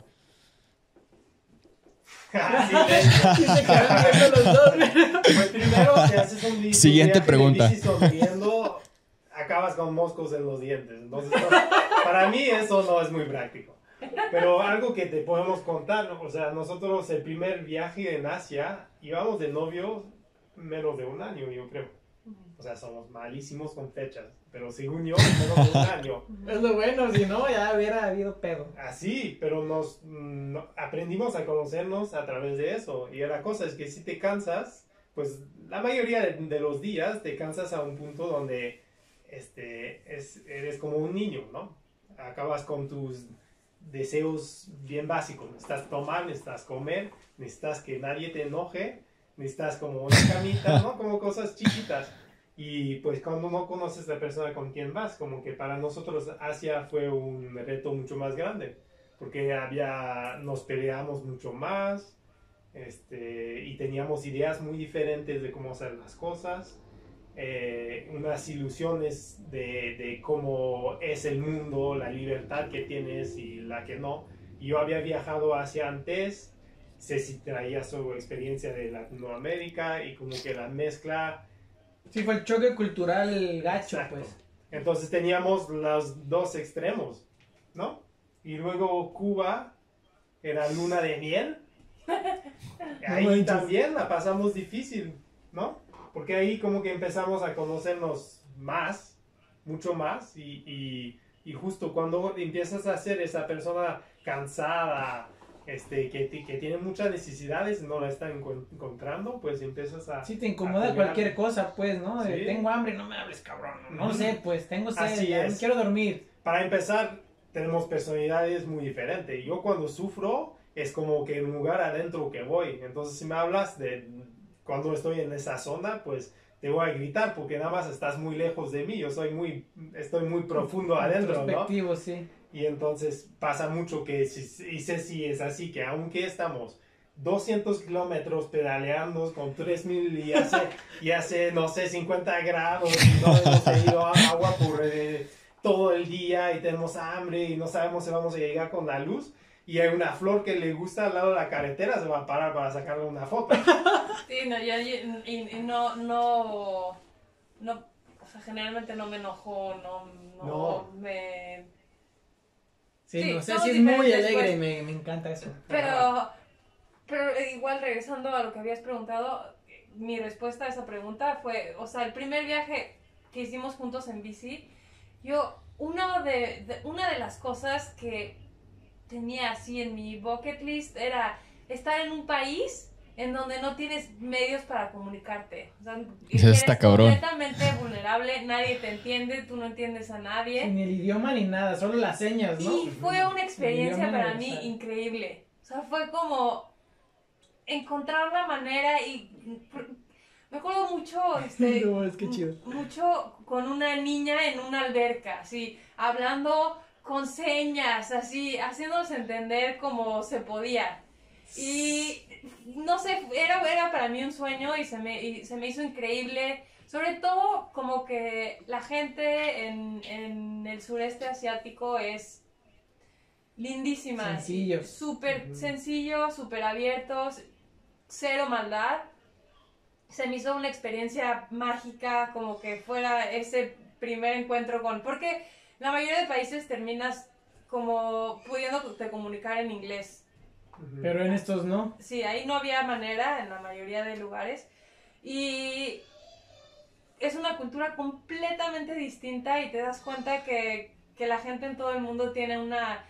así de- Y se quedaron viendo los dos. Pues primero, si haces un bici, Siguiente viaje de pregunta. bici sonriendo, acabas con moscos en los dientes. Entonces, no, para mí eso no es muy práctico. Pero algo que te podemos contar, ¿no? O sea, nosotros el primer viaje en Asia íbamos de novio menos de un año, yo creo. O sea, somos malísimos con fechas, pero según yo, menos de un año. Es lo bueno, si no, ya hubiera habido pedo. Así, pero nos mm, no- aprendimos a conocernos a través de eso. Y la cosa es que si te cansas, pues la mayoría de, de los días te cansas a un punto donde este, es, eres como un niño, ¿no? Acabas con tus deseos bien básicos. Necesitas tomar, necesitas comer, necesitas que nadie te enoje, necesitas como una camita, ¿no? Como cosas chiquitas. Y pues cuando no conoces a la persona con quien vas, como que para nosotros Asia fue un reto mucho más grande, porque había, nos peleamos mucho más, este, y teníamos ideas muy diferentes de cómo hacer las cosas, eh, unas ilusiones de, de cómo es el mundo, la libertad que tienes y la que no. Y yo había viajado hacia antes, Ceci traía su experiencia de Latinoamérica y como que la mezcla... Sí, fue el choque cultural gacho, Exacto. pues. Entonces teníamos los dos extremos, ¿no? Y luego Cuba era luna de miel. Ahí manches. también la pasamos difícil, ¿no? Porque ahí como que empezamos a conocernos más, mucho más, y, y, y justo cuando empiezas a ser esa persona cansada, este, que, que tiene muchas necesidades y no la está encu- encontrando, pues empiezas a... Sí, te incomoda a cualquier cosa, pues, ¿no? De, Sí. tengo hambre, no me hables, cabrón. No, Ujú. sé, pues, tengo sed, Así ya, es. quiero dormir. Para empezar, tenemos personalidades muy diferentes. Yo cuando sufro es como que en un lugar adentro que voy. Entonces si me hablas de cuando estoy en esa zona, pues te voy a gritar porque nada más estás muy lejos de mí. Yo soy muy, estoy muy profundo adentro, ¿no? Introspectivo, sí. Y entonces pasa mucho que, si- y Ceci es así, que aunque estamos doscientos kilómetros pedaleando con tres mil y hace, y hace, no sé, cincuenta grados y no hemos tenido agua por eh, todo el día y tenemos hambre y no sabemos si vamos a llegar con la luz y hay una flor que le gusta al lado de la carretera, se va a parar para sacarle una foto. Sí, no, yo, y, y no, no, no, o sea, generalmente no me enojo, no, no, No. me... Sí, Sí, no, o sea, somos sí es muy diferentes, alegre pues. y me, me encanta eso. Pero, pero igual regresando a lo que habías preguntado, mi respuesta a esa pregunta fue, o sea, el primer viaje que hicimos juntos en bici, yo, uno de, de- una de las cosas que tenía así en mi bucket list era estar en un país en donde no tienes medios para comunicarte. O sea, Eso está eres cabrón. completamente vulnerable, nadie te entiende, tú no entiendes a nadie. Ni el idioma ni nada, solo las señas, ¿no? Y fue una experiencia Idioma para mí universal. increíble. O sea, fue como encontrar la manera y me acuerdo mucho, este, No, es que chido. mucho con una niña en una alberca, así, hablando con señas, así, haciéndonos entender como se podía. Y no sé, era, era para mí un sueño y se me, y se me hizo increíble. Sobre todo como que la gente en, en el sureste asiático es lindísima. Sencillos. Súper Ujú. sencillos, súper abiertos, cero maldad. Se me hizo una experiencia mágica, como que fuera ese primer encuentro con... Porque la mayoría de países terminas como pudiéndote comunicar en inglés. Ujú. Pero en estos no. Sí, ahí no había manera en la mayoría de lugares. Y es una cultura completamente distinta y te das cuenta que, que la gente en todo el mundo tiene una,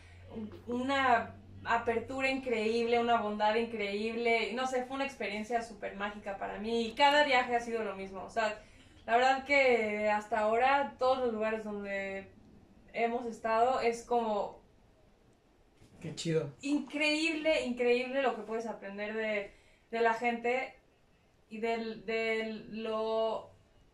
una apertura increíble, una bondad increíble. No sé, fue una experiencia súper mágica para mí y cada viaje ha sido lo mismo. O sea, la verdad que hasta ahora todos los lugares donde hemos estado es como Qué chido. increíble, increíble lo que puedes aprender de, de la gente y del- de lo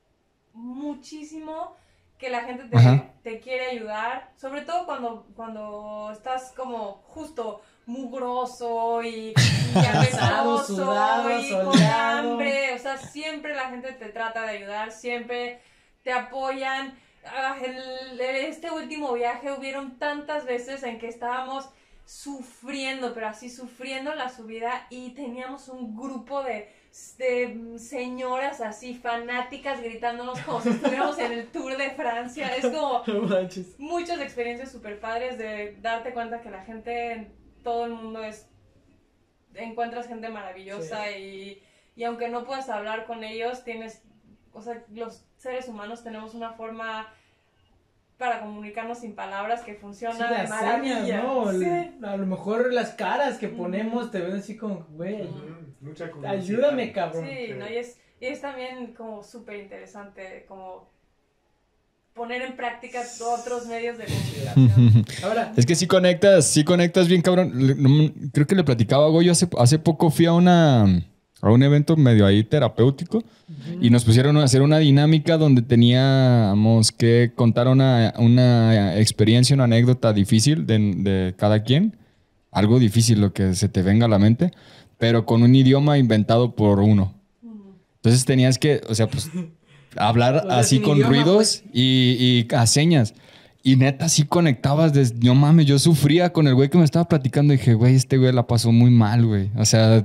muchísimo que la gente Ajá. te, te quiere ayudar, sobre todo cuando, cuando estás como justo mugroso y, y Cansado, apestoso sudado, y con soleado. hambre, o sea, siempre la gente te trata de ayudar, siempre te apoyan. Ah, el- este último viaje hubieron tantas veces en que estábamos sufriendo, pero así sufriendo la subida y teníamos un grupo de, de señoras así fanáticas gritándonos como si estuviéramos en el Tour de Francia. Es como No manches. muchas experiencias super padres de darte cuenta que la gente en todo el mundo es... encuentras gente maravillosa y, y aunque no puedas hablar con ellos, tienes... O sea, los seres humanos tenemos una forma para comunicarnos sin palabras que Sí, funciona de las maravilla. señas, ¿no? Sí. El- A lo mejor las caras que ponemos te ven así como, güey, Ujú. Mucha curiosidad. ayúdame, cabrón. Sí, ¿no? Y es, y es también como súper interesante como poner en práctica otros medios de comunicación. Ahora, Es que sí conectas, sí conectas bien, cabrón. Le- no- creo que le platicaba a Goyo hace, hace poco fui a una a un evento medio ahí terapéutico y nos pusieron a hacer una dinámica donde teníamos que contar una, una experiencia, una anécdota difícil de, de cada quien. Algo difícil, lo que se te venga a la mente. pero con un idioma inventado por uno. Entonces tenías que, o sea, pues, hablar O sea, así sin con idioma, ruidos pues. y, y a señas. Y neta, sí conectabas. Des... No mames, yo sufría con el güey que me estaba platicando. Y dije, güey, este güey la pasó muy mal, güey. O sea,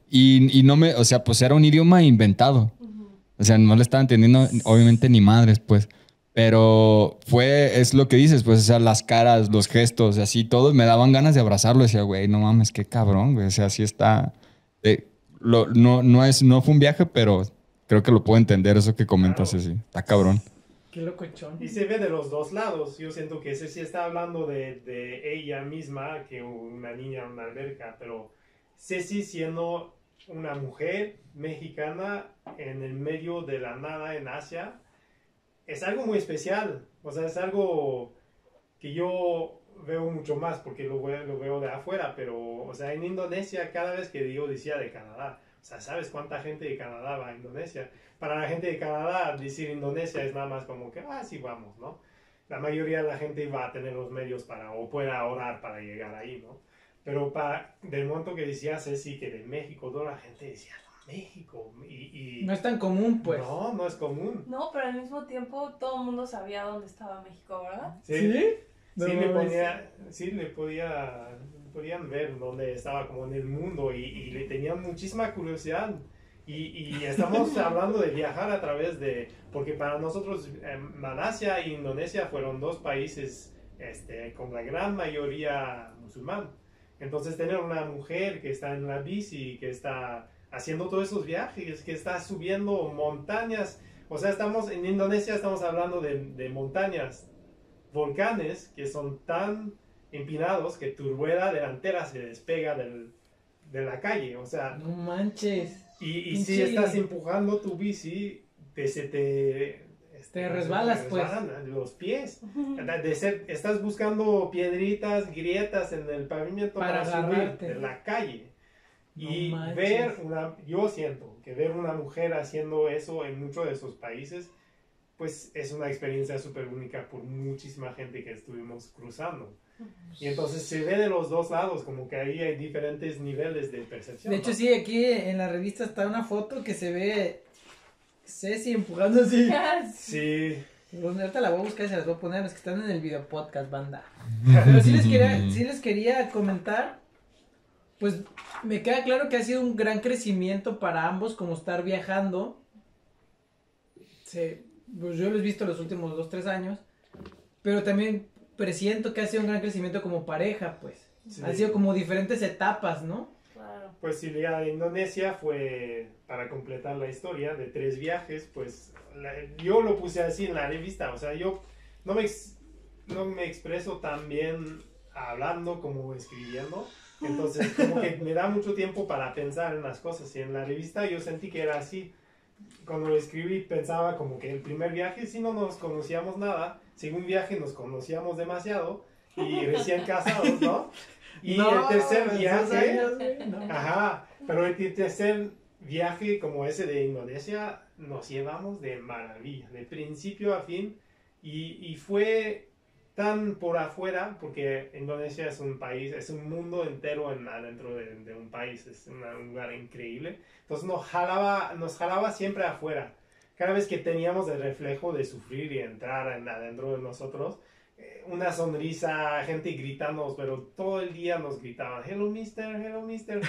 y, y no me, o sea, pues era un idioma inventado. O sea, no le estaba entendiendo, obviamente, ni madres, pues. Pero fue, es lo que dices, pues, o sea, las caras, los gestos, así, todo, me daban ganas de abrazarlo. Decía, güey, no mames, qué cabrón, güey. O sea, así está. eh, lo, no, no, es, no fue un viaje, pero creo que lo puedo entender, eso que comentas, Claro. así. Está cabrón. Qué locochón. Y se ve de los dos lados. Yo siento que Ceci está hablando de, de ella misma, que una niña en una alberca, pero Ceci siendo una mujer mexicana en el medio de la nada en Asia, es algo muy especial. O sea, es algo que yo veo mucho más porque lo veo, lo veo de afuera, pero, o sea, en Indonesia, cada vez que digo decía de Canadá, o sea, ¿sabes cuánta gente de Canadá va a Indonesia? Para la gente de Canadá, decir Indonesia es nada más como que, ah, sí, vamos, ¿no? La mayoría de la gente va a tener los medios para, o puede ahorrar para llegar ahí, ¿no? Pero para, del momento que decía Ceci que de México, toda la gente decía, no, México, y, y... No es tan común, pues. No, no es común. No, pero al mismo tiempo todo el mundo sabía dónde estaba México, ¿verdad? Sí, No sí, le mames. ponía, sí le podía, podían ver dónde estaba como en el mundo y, y le tenían muchísima curiosidad. Y, y estamos hablando de viajar a través de, porque para nosotros eh, Malasia e Indonesia fueron dos países este, con la gran mayoría musulmán. Entonces tener una mujer que está en la bici, que está haciendo todos esos viajes, que está subiendo montañas. O sea, estamos en Indonesia, estamos hablando de, de montañas, volcanes que son tan empinados que tu rueda delantera se despega del, de la calle. O sea, No manches. y, y si Pinche- estás empujando tu bici, te, se te... Te resbalas, pues. resbalan los pies. De ser, estás buscando piedritas, grietas en el pavimento Para para, subir agarrarte. de la calle. No Y manches. ver una, yo siento que ver una mujer haciendo eso en muchos de esos países, pues es una experiencia súper única por muchísima gente que estuvimos cruzando. Y entonces se ve de los dos lados, como que ahí hay diferentes niveles de percepción. De hecho, ¿no? sí, aquí en la revista está una foto que se ve Ceci empujando así. Sí. Bueno, ahorita la voy a buscar y se las voy a poner, los que están en el video podcast, banda. Pero sí les quería, sí les quería comentar, pues me queda claro que ha sido un gran crecimiento para ambos, como estar viajando. Sí, pues yo lo he visto los últimos dos, tres años, pero también presiento que ha sido un gran crecimiento como pareja, pues. Sí. Han sido como diferentes etapas, ¿no? Claro. Pues si la de Indonesia fue, para completar la historia, de tres viajes, pues la- yo lo puse así en la revista, o sea, yo no me, ex- no me expreso tan bien hablando como escribiendo, entonces como que me da mucho tiempo para pensar en las cosas, y en la revista yo sentí que era así. Cuando lo escribí pensaba como que el primer viaje sí no nos conocíamos nada, segundo viaje nos conocíamos demasiado y recién casados, ¿no? Y el tercer esos viaje... años, güey, no. Ajá, pero el tercer viaje como ese de Indonesia nos llevamos de maravilla, de principio a fin, y, y fue tan por afuera, porque Indonesia es un país, es un mundo entero en, adentro de, de un país, es una- un lugar increíble, entonces nos jalaba, nos jalaba siempre afuera, cada vez que teníamos el reflejo de sufrir y entrar en, adentro de nosotros, eh, una sonrisa, gente gritando, pero todo el día nos gritaban, hello mister, hello mister,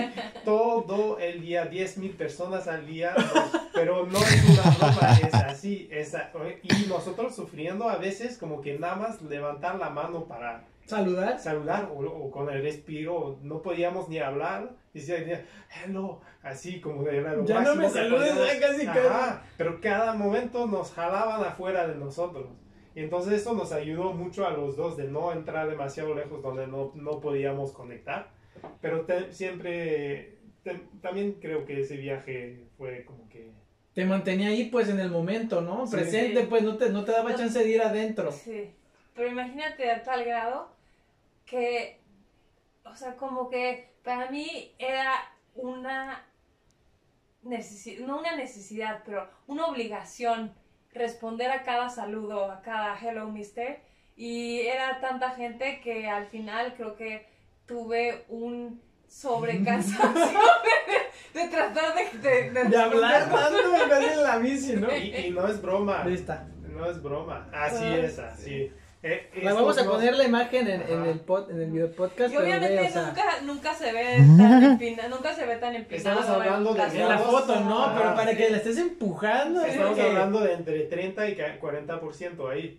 todo el día, diez mil personas al día, nos- pero no es una broma, es así, es a- y nosotros sufriendo a veces como que nada más levantar la mano para ¿Saludar? saludar o, o con el respiro, no podíamos ni hablar, decía, hello, así como de era lo Ya no máximo me que saludes, podíamos. ya casi, casi. Ajá, pero cada momento nos jalaban afuera de nosotros. Y entonces eso nos ayudó mucho a los dos de no entrar demasiado lejos donde no, no podíamos conectar. Pero te- siempre, te- también creo que ese viaje fue como que... Te mantenía ahí, pues, en el momento, ¿no? Sí. Presente, Sí. pues, no te, no te daba chance de ir adentro. Sí, pero imagínate a tal grado que, o sea, como que para mí era una necesidad, no una necesidad, pero una obligación responder a cada saludo, a cada hello mister, y era tanta gente que al final creo que tuve un sobrecansancio de, de tratar de... De, de, De hablar tanto en vez de la bici, ¿no? Y, y no es broma. Ahí está. No es broma. Así Ah, es, así. Eh, La estos vamos a dos- poner la imagen en, en Ajá. el pod, en el video podcast. Y pero obviamente ve, o sea, nunca, nunca se ve tan empinado, nunca se ve tan empinado. Estamos hablando el de caso. en la foto, ¿no? Ah, pero para sí. que la estés empujando. es Estamos que- hablando de entre treinta y cuarenta por ciento ahí.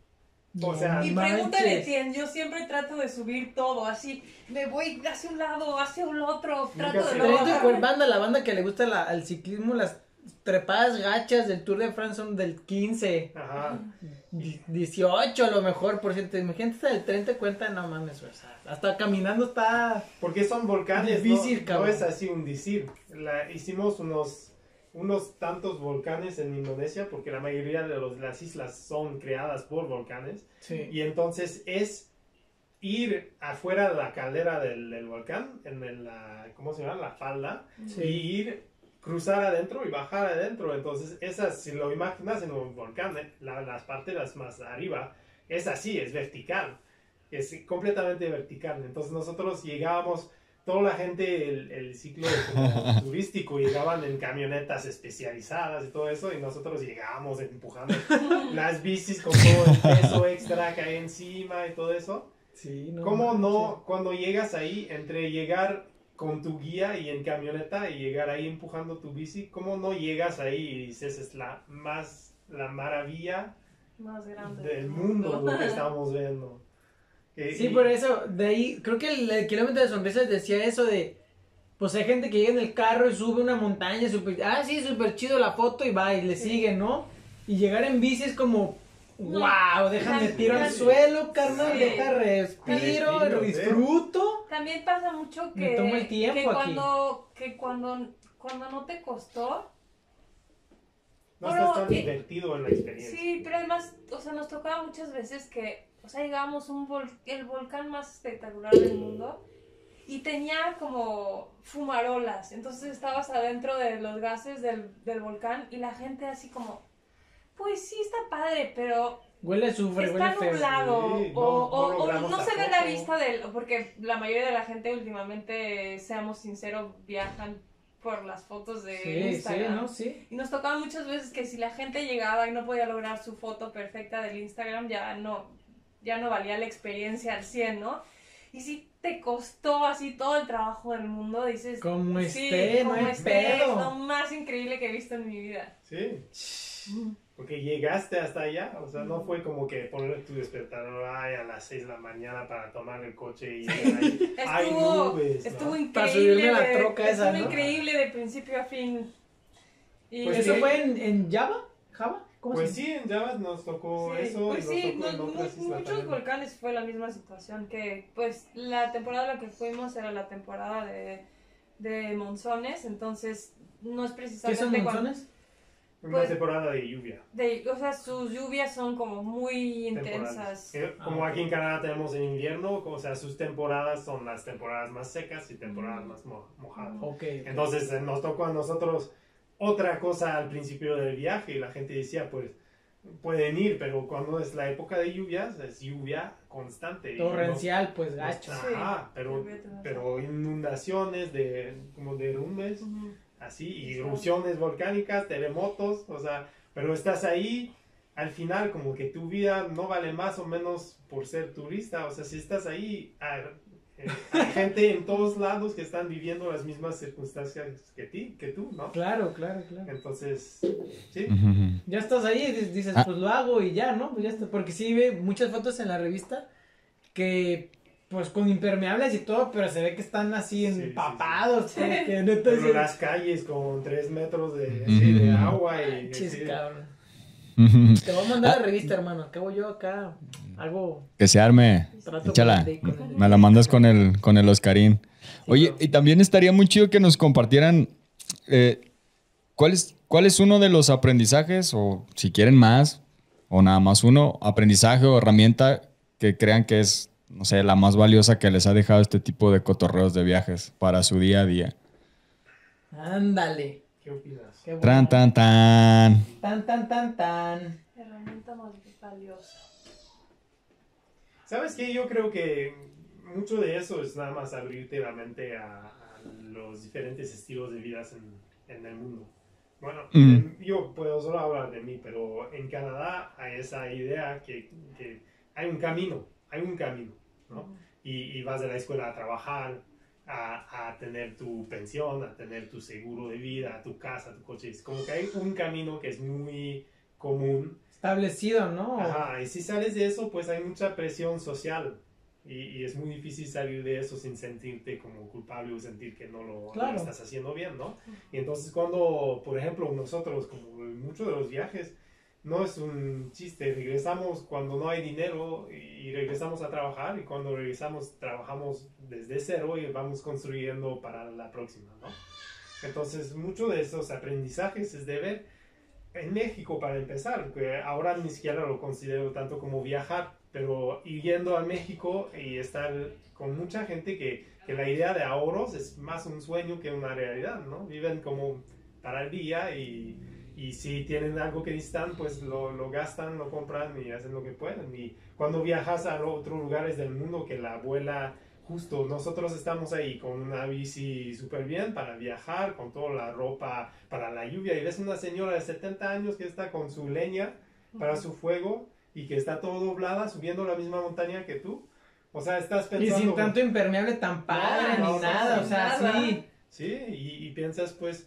O sea, No Y manches. pregúntale, Tien, yo siempre trato de subir todo, así, me voy hacia un lado, hacia el otro, trato Nunca de se no ve. Pero esto, bajar. pues, banda, la banda que le gusta la, al ciclismo, las trepadas gachas del Tour de France son del quince, Ajá. di- dieciocho a lo mejor, por ciento. Imagínate hasta del treinta, cuenta, no mames, o sea, hasta caminando está... Porque son volcanes, Difícil, no, no cabrón. es así un decir. La, hicimos unos, unos tantos volcanes en Indonesia, porque la mayoría de los- las islas son creadas por volcanes. Sí. Y entonces es ir afuera de la caldera del, del volcán, en el, la, ¿cómo se llama? La falda, Sí. y ir, cruzar adentro y bajar adentro. Entonces, esas, si lo imaginas en un volcán, eh, la- las partes las más arriba, es así, es vertical, es completamente vertical. Entonces, nosotros llegábamos, toda la gente, el, el ciclo como turístico, llegaban en camionetas especializadas y todo eso, y nosotros llegábamos empujando las bicis con todo el peso extra que hay encima y todo eso. Sí, no ¿Cómo manches. no, cuando llegas ahí, entre llegar con tu guía y en camioneta y llegar ahí empujando tu bici, cómo no llegas ahí y dices, es la más, la maravilla Más grande del mundo lo que estamos viendo? Que- Sí, y- por eso, de ahí, creo que el, el kilómetro de sonrisas decía eso de, pues hay gente que llega en el carro y sube una montaña, super, ah, sí, súper chido la foto y va y le Sí. sigue, ¿no? Y llegar en bici es como, No, wow, déjame tan- tiro al tan- suelo, carnal, Sí. deja respiro, Respiro, sí. disfruto. También pasa mucho que, Me tomo el tiempo que aquí. cuando, que cuando, cuando no te costó, no pero, estás tan eh, divertido en la experiencia. sí, pero además, o sea, nos tocaba muchas veces que, o sea, llegábamos a un vol- el volcán más espectacular del mundo y tenía como fumarolas, entonces estabas adentro de los gases del, del volcán y la gente así como, pues sí está padre, pero Huele a azufre, está huele feo. nublado Sí, o, no- o- no o logramos no la se ve la foto. vista del, porque la mayoría de la gente últimamente, seamos sinceros, viajan por las fotos de Sí, sí, Instagram. ¿no? Sí. Y nos tocaba muchas veces que si la gente llegaba y no podía lograr su foto perfecta del Instagram, ya no, ya no valía la experiencia al cien, ¿no? Y si te costó así todo el trabajo del mundo, dices... Como sí, esté, no como hay esté, es pedo. lo más increíble que he visto en mi vida. Sí, porque llegaste hasta allá, o sea, no fue como que poner tu despertador ay, a las seis de la mañana para tomar el coche y llegar ahí. Hay Estuvo, nubes, ¿no? estuvo Para increíble. subirme a la de- troca esa, estuvo ¿no? increíble de principio a fin. Y Pues ¿Eso sí. fue en, en Java? ¿Java? ¿Cómo Pues se sí, en Java nos tocó Sí, eso pues y nos sí, tocó en no- otras mu- islas muchos también. volcanes fue la misma situación, que pues la temporada a la que fuimos era la temporada de, de monzones, entonces no es ¿Qué precisamente son cuando- monzones? Una pues- temporada de lluvia. de, o sea, sus lluvias son como muy Temporales. intensas. Eh, Ah, Como ok. aquí en Canadá tenemos en invierno, o sea, sus temporadas son las temporadas más secas y temporadas más mo- mojadas. Ok. Entonces eh, nos tocó a nosotros otra cosa al principio del viaje y la gente decía, pues pueden ir, pero cuando es la época de lluvias, es lluvia constante. y no- Torrencial, pues no- gacho. Ajá, pero, lluvia torrencial. pero inundaciones, de, como derrumbes, Ujú. así, y erupciones volcánicas, terremotos, o sea, pero estás ahí, al final como que tu vida no vale más o menos por ser turista, o sea, si estás ahí, hay, eh, hay gente en todos lados que están viviendo las mismas circunstancias que ti, que tú, ¿no? Claro, claro, claro. Entonces, sí, Ujú. Ya estás ahí y dices, Ah. pues lo hago y ya, ¿no? Pues ya está. Porque sí ve muchas fotos en la revista que, pues con impermeables y todo, pero se ve que están así Sí, sí, empapados. sí. porque neta pero sí- las calles con tres metros de, Ujú. sí, de agua y... Chis, sí. cabrón. Ujú. Te voy a mandar Ah. la revista, hermano. Acabo yo acá algo. Que se arme. Trato Échala. con el- con el- Me la mandas con el, con el Oscarín. Oye, claro. y también estaría muy chido que nos compartieran eh, cuál es, cuál es uno de los aprendizajes, o si quieren más, o nada más uno, aprendizaje o herramienta que crean que es, no sé, la más valiosa que les ha dejado este tipo de cotorreos de viajes para su día a día. Ándale. ¿Qué opinas? Qué bueno. Tran, tan, tan. Tan, tan, tan, tan. Herramienta más valiosa. ¿Sabes qué? Yo creo que mucho de eso es nada más abrirte la mente a, a los diferentes estilos de vida en, en el mundo. Bueno, Mm. en- yo puedo solo hablar de mí, pero en Canadá hay esa idea que, que hay un camino, hay un camino, ¿no? Y, y vas de la escuela a trabajar, a, a tener tu pensión, a tener tu seguro de vida, tu casa, tu coche. Es como que hay un camino que es muy común. Establecido, ¿no? Ajá, y si sales de eso, pues hay mucha presión social. Y, y es muy difícil salir de eso sin sentirte como culpable o sentir que no lo, no Claro. lo estás haciendo bien, ¿no? Y entonces cuando, por ejemplo, nosotros, como en muchos de los viajes, no es un chiste, regresamos cuando no hay dinero y regresamos a trabajar, y cuando regresamos trabajamos desde cero y vamos construyendo para la próxima, ¿no? Entonces, mucho de esos aprendizajes es de ver en México, para empezar, que ahora ni siquiera lo considero tanto como viajar, pero ir yendo a México y estar con mucha gente que, que la idea de ahorros es más un sueño que una realidad, ¿no? Viven como para el día y, y si tienen algo que necesitan, pues lo, lo gastan, lo compran y hacen lo que pueden. Y cuando viajas a otros lugares del mundo que la abuela, justo nosotros estamos ahí con una bici súper bien para viajar, con toda la ropa para la lluvia, y ves una señora de setenta años que está con su leña para su fuego y que está todo doblada subiendo la misma montaña que tú. O sea, estás Y pensando... sin tanto impermeable tan padre No, ni no, nada, no, o sea, nada. sí. Sí, y, y piensas pues...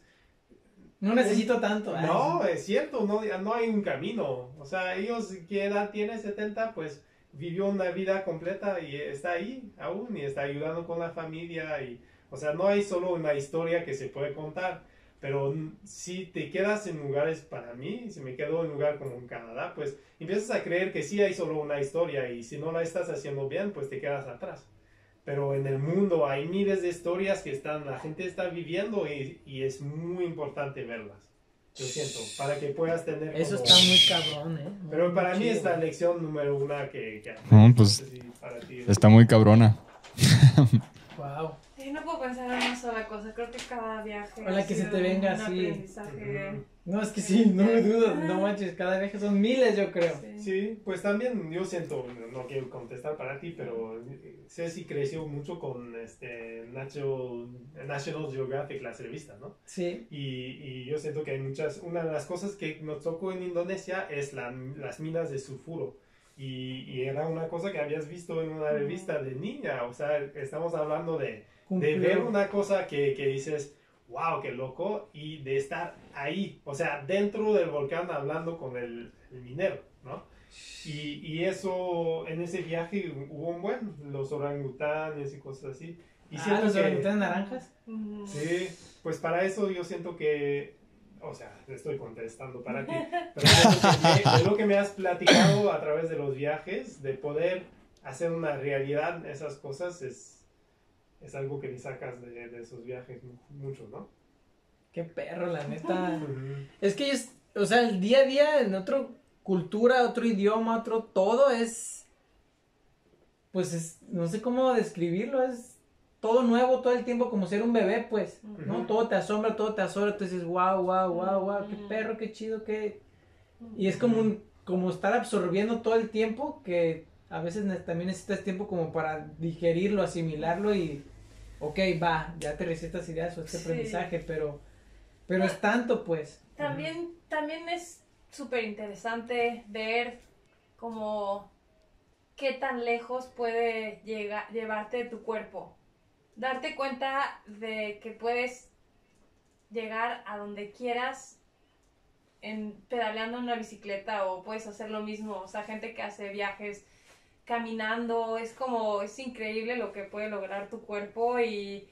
No necesito tanto. Ay, No, es cierto, no, no hay un camino. O sea, ellos, ¿qué edad tiene? setenta, pues vivió una vida completa y está ahí aún y está ayudando con la familia. Y, o sea, no hay solo una historia que se puede contar. Pero mm, si te quedas en lugares, para mí, si me quedo en un lugar como en Canadá, pues empiezas a creer que sí hay solo una historia y si no la estás haciendo bien, pues te quedas atrás. Pero en el mundo hay miles de historias que están, la gente está viviendo y, y es muy importante verlas. Yo siento, para que puedas tener... Eso como- está muy cabrón, ¿eh? Muy Pero para mí chido. es la lección número una que... que No, pues, sé si para ti es- Está muy cabrona. Wow. Sí, no puedo pensar en una sola cosa. Creo que cada viaje. Ojalá ha que se sido te venga un así. aprendizaje. Ujú. No, es que sí, no me dudo, no manches, cada viaje son miles, yo creo. Sí. Sí, pues también yo siento, no quiero contestar para ti, pero Ceci creció mucho con este Nacho, National Geographic, las revistas, ¿no? Sí, Y, y yo siento que hay muchas, una de las cosas que nos tocó en Indonesia es la, las minas de sulfuro. Y, y era una cosa que habías visto en una revista de niña, o sea, estamos hablando de, de cumplió. ver una cosa que, que dices, wow, qué loco, y de estar ahí, o sea, dentro del volcán hablando con el, el minero, ¿no? Y, y eso, en ese viaje hubo un buen, los orangutanes y cosas así. Y Ah, siento los que- orangutanes naranjas. Ujú. Sí, pues para eso yo siento que, o sea, estoy contestando para ti, pero siento que me- de lo que me has platicado a través de los viajes, de poder hacer una realidad esas cosas, es, es algo que me sacas de, de esos viajes mu- mucho, ¿no? Qué perro, la neta. Ujú. Es que ellos, o sea, el día a día en otra cultura, otro idioma, otro todo es, pues es, no sé cómo describirlo, es todo nuevo todo el tiempo como ser un bebé, pues, ¿no? Ujú. Todo te asombra, todo te asombra, tú dices, wow, wow, wow, wow, qué Ujú. perro, qué chido, qué... Y es como un, como estar absorbiendo todo el tiempo que a veces ne- también necesitas tiempo como para digerirlo, asimilarlo y, ok, va, ya te recetas ideas o este Sí. aprendizaje, pero, pero es tanto, pues. También, también es súper interesante ver como qué tan lejos puede llegar, llevarte tu cuerpo. Darte cuenta de que puedes llegar a donde quieras en, pedaleando en una bicicleta o puedes hacer lo mismo. O sea, gente que hace viajes caminando, es como, es increíble lo que puede lograr tu cuerpo y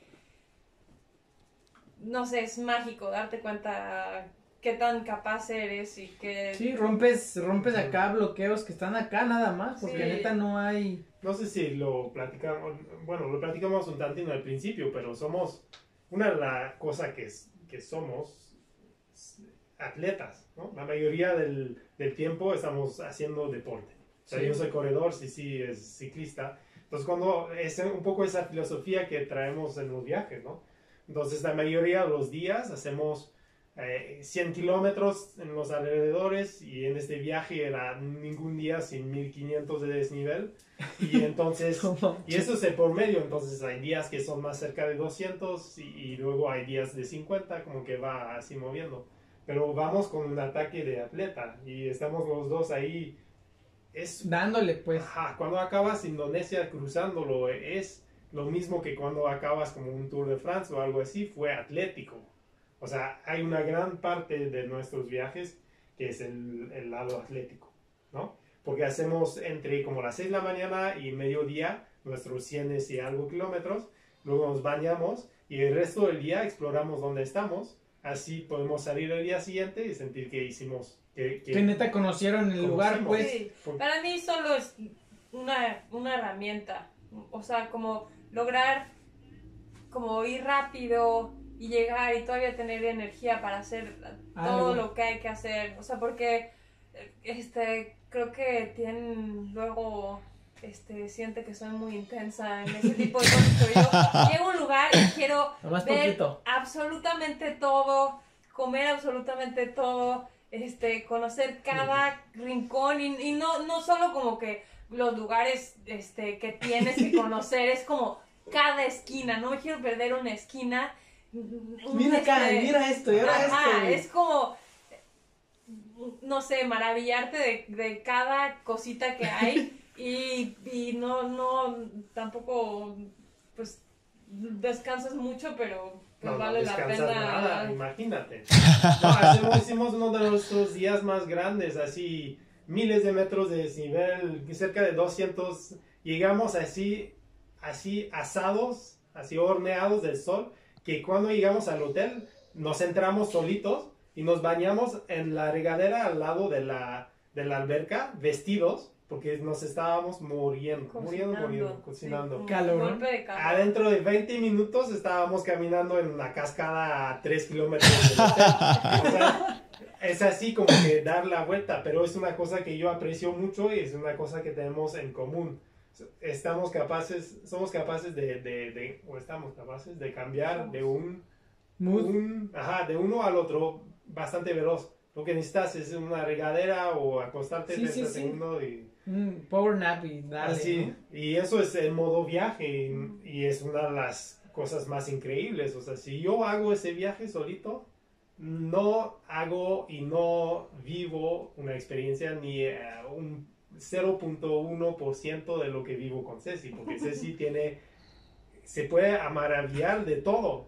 no sé, es mágico darte cuenta qué tan capaz eres y que... Sí, rompes, rompes acá bloqueos que están acá nada más, porque Sí. neta no hay... No sé si lo platicamos, bueno, lo platicamos un tantino al principio, pero somos, una de las cosas que, es- que somos es atletas, ¿no? La mayoría del, del tiempo estamos haciendo deporte. O sea, Sí. yo soy corredor, sí, sí, es ciclista. Entonces, cuando es un poco esa filosofía que traemos en los viajes, ¿no? Entonces, la mayoría de los días hacemos eh, cien kilómetros en los alrededores, y en este viaje era ningún día sin mil quinientos de desnivel, y entonces, y eso es el por medio, entonces hay días que son más cerca de doscientos y, y luego hay días de cincuenta, como que va así moviendo, pero vamos con un ataque de atleta y estamos los dos ahí. Es, dándole pues. Ajá, cuando acabas Indonesia cruzándolo es lo mismo que cuando acabas como un Tour de France o algo así, fue atlético. O sea, hay una gran parte de nuestros viajes que es el, el lado atlético, ¿no? Porque hacemos entre como las seis de la mañana y mediodía nuestros cien y algo kilómetros, luego nos bañamos y el resto del día exploramos dónde estamos, así podemos salir el día siguiente y sentir que hicimos... Que, que, que neta conocieron el lugar, pues. Sí. Para mí solo es una, una herramienta, o sea, como lograr como ir rápido y llegar y todavía tener energía para hacer todo Algo. lo que hay que hacer, o sea, porque este creo que tienen luego este siente que soy muy intensa en ese tipo de cosas, pero yo llego a un lugar y quiero Nomás ver poquito. absolutamente todo, comer absolutamente todo, este conocer cada rincón y, y no, no solo como que los lugares este que tienes que conocer, es como cada esquina, no me quiero perder una esquina. Un, Mira acá, este, mira esto, y ahora ajá, esto. es como, no sé, maravillarte de, de cada cosita que hay y, y no, no, tampoco, pues, descansas mucho, pero pues No, no vale la descansas pena. nada, imagínate. No, hacemos, hicimos uno de nuestros días más grandes, así miles de metros de desnivel, cerca de doscientos, llegamos así, así asados, así horneados del sol, que cuando llegamos al hotel nos entramos solitos y nos bañamos en la regadera al lado de la, de la alberca, vestidos, porque nos estábamos muriendo, muriendo, muriendo, cocinando. Sí, Calor, ¿no? golpe de calor. Adentro de veinte minutos estábamos caminando en una cascada a tres kilómetros del hotel. O sea, es así como que dar la vuelta, pero es una cosa que yo aprecio mucho y es una cosa que tenemos en común. Estamos capaces, somos capaces de, de, de o estamos capaces de cambiar de un, un, ajá, de uno al otro bastante veloz. Lo que necesitas es una regadera o acostarte Sí, treinta sí, sí. segundos y... Un power nap y dale, Así, ¿no? y eso es el modo viaje y, y es una de las cosas más increíbles. O sea, si yo hago ese viaje solito, no hago y no vivo una experiencia ni uh, un cero punto uno por ciento de lo que vivo con Ceci, porque Ceci tiene, se puede maravillar de todo.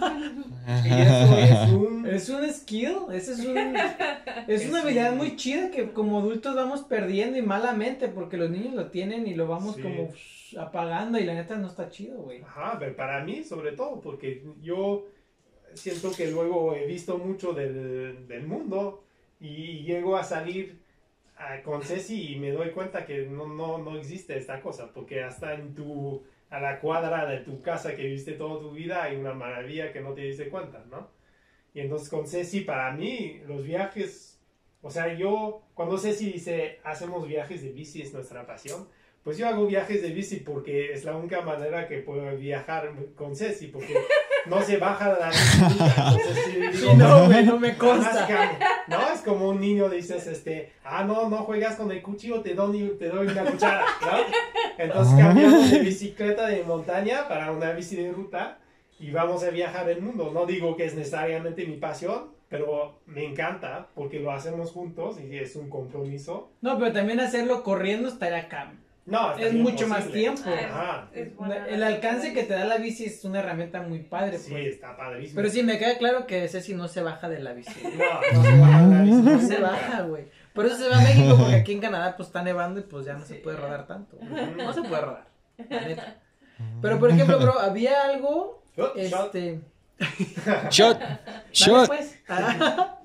Y eso es un... Es un skill, ese es un es Es una habilidad un- muy chida que como adultos vamos perdiendo y malamente porque los niños lo tienen y lo vamos Sí. como uff, apagando y la neta no está chido, güey. Ajá, pero para mí sobre todo, porque yo siento que luego he visto mucho del, del mundo y llego a salir a, con Ceci y me doy cuenta que no, no, no existe esta cosa, porque hasta en tu, a la cuadra de tu casa que viste toda tu vida hay una maravilla que no te diste cuenta, ¿no? Y entonces con Ceci, para mí, los viajes, o sea, yo, cuando Ceci dice, hacemos viajes de bici, es nuestra pasión, pues yo hago viajes de bici porque es la única manera que puedo viajar con Ceci, porque no se baja de la bici nunca. Entonces, sí, digo, Sí, no, güey, no me además, consta. cam- no, es como un niño dices, este, ah, no, no juegas con el cuchillo, te doy, te doy una cuchara, ¿no? Entonces cambiamos de bicicleta de montaña para una bici de ruta y vamos a viajar el mundo. No digo que es necesariamente mi pasión, pero me encanta porque lo hacemos juntos y es un compromiso. No, pero también hacerlo corriendo estaría acá. No, Es mucho más tiempo. Ajá. Es buena El la- alcance que te da la bici es una herramienta muy padre, Sí, pues. está padrísimo. Pero sí, me queda claro que Ceci no se baja de la bici. No, no se baja de la bici. No se baja, güey. Por eso se va a México, porque aquí en Canadá pues está nevando y pues ya no se puede rodar tanto. No se puede rodar, la neta. Pero por ejemplo, bro, había algo, Oh, shot. este... Shot. Dale, Shot. pues. Ah.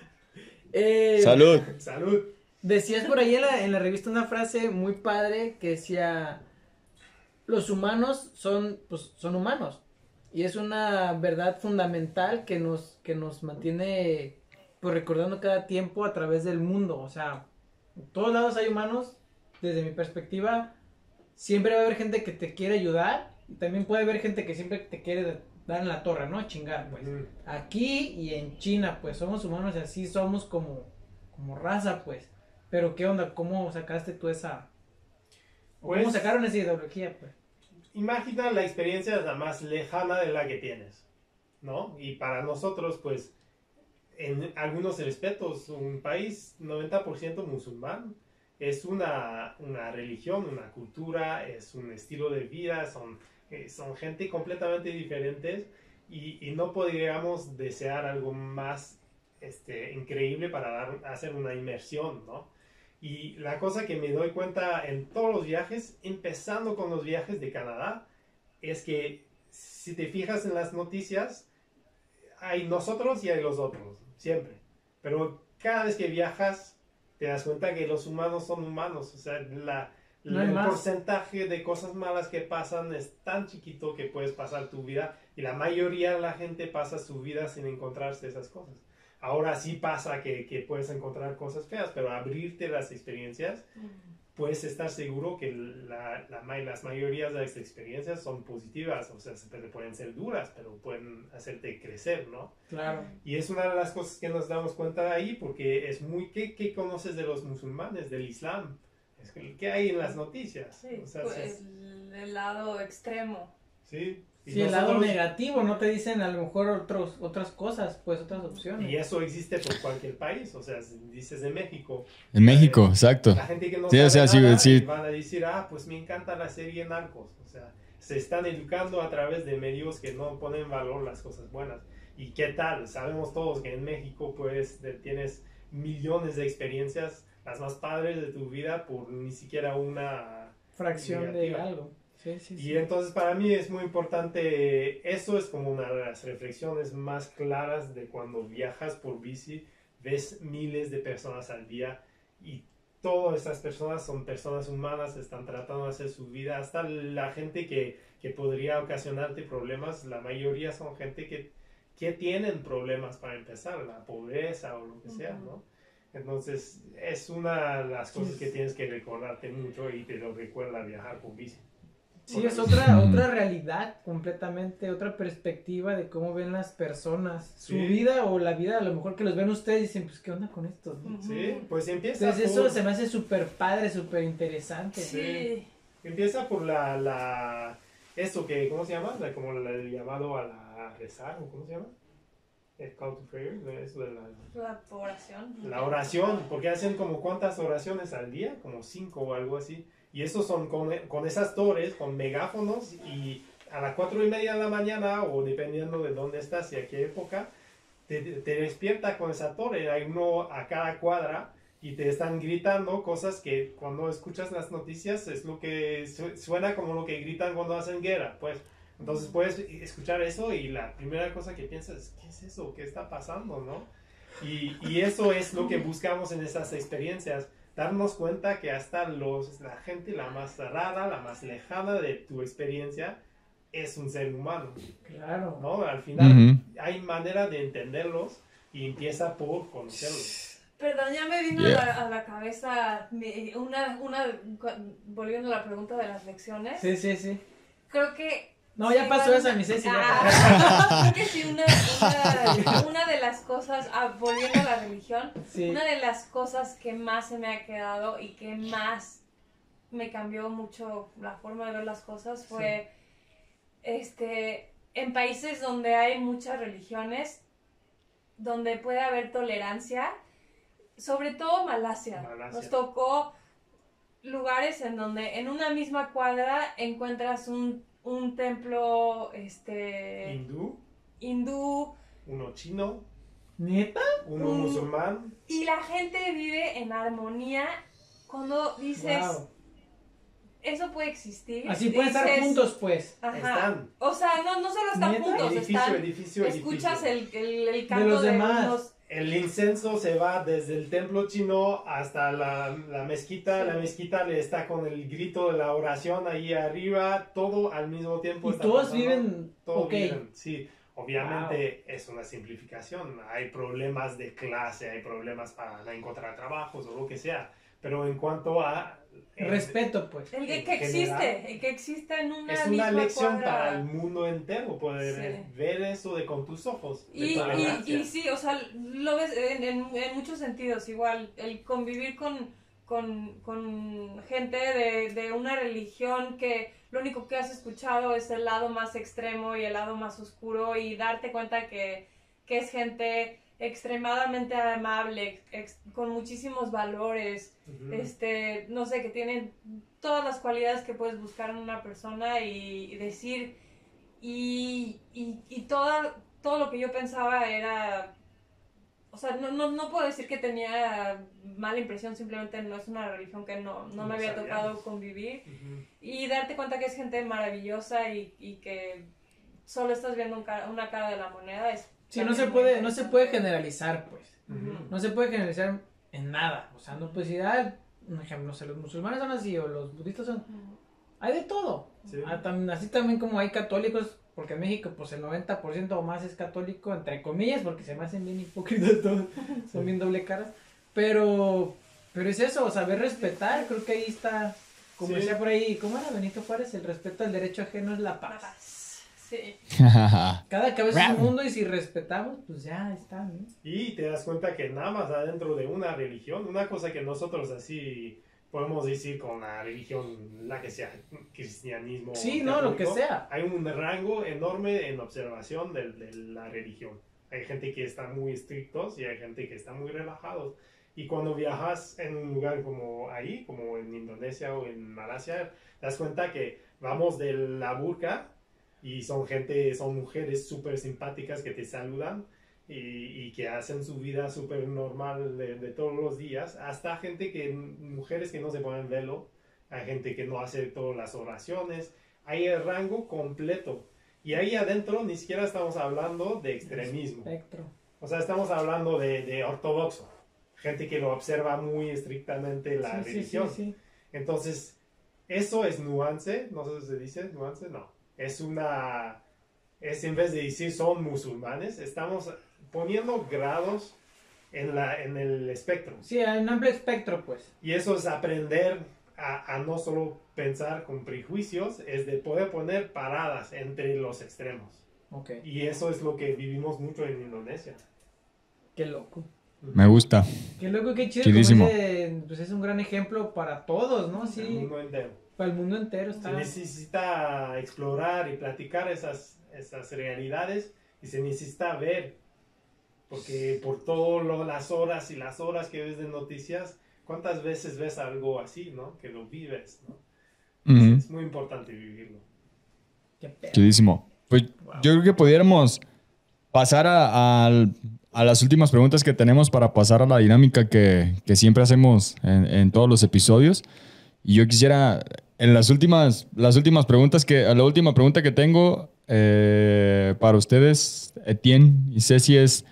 Eh, Salud. Salud. Decías por ahí en la, en la revista una frase muy padre que decía, los humanos son, pues, son humanos. Y es una verdad fundamental que nos, que nos mantiene, pues, recordando cada tiempo a través del mundo. O sea, en todos lados hay humanos, desde mi perspectiva, siempre va a haber gente que te quiere ayudar. Y también puede haber gente que siempre te quiere dar en la torre, ¿no? Chingar, pues. Ujú. Aquí y en China, pues somos humanos y así somos como, como raza, pues. Pero ¿qué onda? ¿Cómo sacaste tú esa... o Pues- ¿Cómo sacaron esa ideología, pues? Imagina la experiencia la más lejana de la que tienes, ¿no? Y para nosotros, pues, en algunos respetos, un país noventa por ciento musulmán es una, una religión, una cultura, es un estilo de vida, son, eh, son gente completamente diferentes y, y no podríamos desear algo más este, increíble para dar, hacer una inmersión, ¿no? Y la cosa que me doy cuenta en todos los viajes, empezando con los viajes de Canadá, es que si te fijas en las noticias, hay nosotros y hay los otros, siempre. Pero cada vez que viajas, te das cuenta que los humanos son humanos. O sea, la, No hay el más. porcentaje de cosas malas que pasan es tan chiquito que puedes pasar tu vida. Y la mayoría de la gente pasa su vida sin encontrarse esas cosas. Ahora sí pasa que, que puedes encontrar cosas feas, pero abrirte las experiencias, puedes estar seguro que la, la, las mayorías de las experiencias son positivas, o sea, se pueden ser duras, pero pueden hacerte crecer, ¿no? Claro. Y es una de las cosas que nos damos cuenta de ahí, porque es muy... ¿Qué, qué conoces de los musulmanes, del Islam? Es que, ¿qué hay en las noticias? Sí, O sea, pues, es- el, el lado extremo. ¿sí? Y Sí, el lado nosotros- negativo, no te dicen a lo mejor otros, otras cosas, pues otras opciones. Y eso existe por cualquier país, o sea, si dices de México. En México, exacto. La gente que no Sí, sabe o sea, sí, nada, sí. y van a decir, ah, pues me encanta la serie Narcos. O sea, se están educando a través de medios que no ponen en valor las cosas buenas. ¿Y qué tal? Sabemos todos que en México, pues, de- tienes millones de experiencias, las más padres de tu vida, por ni siquiera una Fracción de negativa. algo. Sí, sí, Y sí. entonces para mí es muy importante, eso es como una de las reflexiones más claras de cuando viajas por bici, ves miles de personas al día y todas estas personas son personas humanas, están tratando de hacer su vida, hasta la gente que, que podría ocasionarte problemas, la mayoría son gente que, que tienen problemas para empezar, la pobreza o lo que sea, ¿no? Entonces es una de las cosas que tienes que recordarte mucho y te lo recuerda viajar por bici. Sí, es otra, otra realidad completamente, otra perspectiva de cómo ven las personas su Sí. vida o la vida a lo mejor que los ven ustedes y dicen, pues, ¿qué onda con esto? ¿no? Sí, pues empieza Entonces por, eso se me hace súper padre, súper interesante. Sí. empieza por la, la, eso que, ¿cómo se llama? La- como la- el llamado a la a rezar, ¿o cómo se llama? El call to prayer, ¿no? Eso de la, La oración. la oración, porque hacen como cuántas oraciones al día, como cinco o algo así, y esos son con, con esas torres, con megáfonos, y a las cuatro y media de la mañana, o dependiendo de dónde estás y a qué época, te, te despierta con esa torre, hay uno a cada cuadra, y te están gritando cosas que cuando escuchas las noticias es lo que su- suena como lo que gritan cuando hacen guerra, pues. Entonces puedes escuchar eso y la primera cosa que piensas es, ¿qué es eso? ¿Qué está pasando? ¿No? Y, y eso es lo que buscamos en esas experiencias, darnos cuenta que hasta los, la gente la más rara, la más lejana de tu experiencia es un ser humano, Claro. ¿no? Al final Ujú. hay manera de entenderlos y empieza por conocerlos. Perdón, ya me vino Yeah. a, la, a la cabeza mi- una, una, volviendo a la pregunta de las lecciones. Sí, sí, sí. Creo que... No, ya sí, pasó bueno, esa, mi Ceci, ya. ah, creo que sí, una, una, una de las cosas, ah, volviendo a la religión, Sí. una de las cosas que más se me ha quedado y que más me cambió mucho la forma de ver las cosas fue, este, en países donde hay muchas religiones, donde puede haber tolerancia, sobre todo Malasia. Malasia. Nos tocó lugares en donde en una misma cuadra encuentras un, un templo este Hindú, hindú uno chino, ¿Neta? uno Mm. musulmán. y la gente vive en armonía. Cuando dices, Wow. eso puede existir. Así pueden estar dices, juntos, pues. Ajá. Están. O sea, no, no solo están ¿Neta? juntos, Edificio, están, edificio, escuchas edificio. el, el, el canto los de demás. unos- El incenso se va desde el templo chino hasta la, la mezquita. Sí. La mezquita le está con el grito de la oración ahí arriba. Todo al mismo tiempo. Y está todos pasando. viven, Todos ok. viven, sí. Obviamente es una simplificación. Hay problemas de clase, hay problemas para encontrar trabajos o lo que sea. pero en cuanto a... El respeto, pues. El que, en que existe, general, el que existe en una es misma una lección cuadra. para el mundo entero, poder Sí. ver eso de con tus ojos. de Y, y, tolerancia. y sí, o sea, lo ves en, en, en muchos sentidos, igual, el convivir con, con, con gente de, de una religión que lo único que has escuchado es el lado más extremo y el lado más oscuro y darte cuenta que, que es gente extremadamente amable, ex, con muchísimos valores, Ujú. este, no sé, que tienen todas las cualidades que puedes buscar en una persona y, y decir, y, y, y toda, todo lo que yo pensaba era, o sea, no, no, no puedo decir que tenía mala impresión, simplemente no es una religión que no, no No me había sabíamos. tocado convivir, Ujú. y darte cuenta que es gente maravillosa y, y que solo estás viendo un cara, una cara de la moneda es... Sí, no se también muy puede, no se puede interesante. generalizar, pues. Ujú. No se puede generalizar en nada. O sea, no puedes decir, ah, un ejemplo, no sé, los musulmanes son así o los budistas son... Ujú. Hay de todo. Sí. Ah, tam- así también como hay católicos, porque en México pues el noventa por ciento o más es católico, entre comillas, porque se me hacen bien hipócritas todos, son bien doble caras. Pero, pero es eso, saber respetar, creo que ahí está, como Sí. decía por ahí, ¿cómo era Benito Juárez? El respeto al derecho ajeno es la La paz. paz. Sí. Cada cabeza es un mundo y si respetamos, pues ya está, ¿no? Y te das cuenta que nada más adentro de una religión, una cosa que nosotros así podemos decir con la religión, la que sea, cristianismo. Sí, no, lo que católico, sea. hay un rango enorme en observación de, de la religión. Hay gente que está muy estrictos y hay gente que está muy relajados. Y cuando viajas en un lugar como ahí, como en Indonesia o en Malasia, te das cuenta que vamos de la burka y son gente, son mujeres súper simpáticas que te saludan y, y que hacen su vida súper normal de, de todos los días, hasta gente que, mujeres que no se ponen velo, hay gente que no hace todas las oraciones, hay el rango completo. Y ahí adentro ni siquiera estamos hablando de extremismo. Espectro. O sea, estamos hablando de, de ortodoxo, gente que lo observa muy estrictamente la Sí, sí, religión. sí, sí. Entonces, eso es nuance, no sé si se dice nuance, no. Es una, es en vez de decir son musulmanes, estamos poniendo grados en, la, en el espectro. Sí, hay un amplio espectro, pues. Y eso es aprender a, a no solo pensar con prejuicios, es de poder poner paradas entre los extremos. Ok, Y eso es lo que vivimos mucho en Indonesia. qué loco. Me gusta. Qué loco, qué chido. Chidísimo. Como dice, pues es un gran ejemplo para todos, ¿no? El Sí, mundo entero. para el mundo entero Se está. necesita explorar y platicar esas, esas realidades y se necesita ver, porque por todas las horas y las horas que ves de noticias, ¿cuántas veces ves algo así, no? Que lo vives, ¿no? Ujú. Es muy importante vivirlo. Qué pedo. Chidísimo. Pues Wow. yo creo que pudiéramos pasar a, al- a las últimas preguntas que tenemos para pasar a la dinámica que, que siempre hacemos en, en todos los episodios. Y yo quisiera, en las últimas, las últimas preguntas que, la última pregunta que tengo eh, para ustedes, Etienne y Ceci, es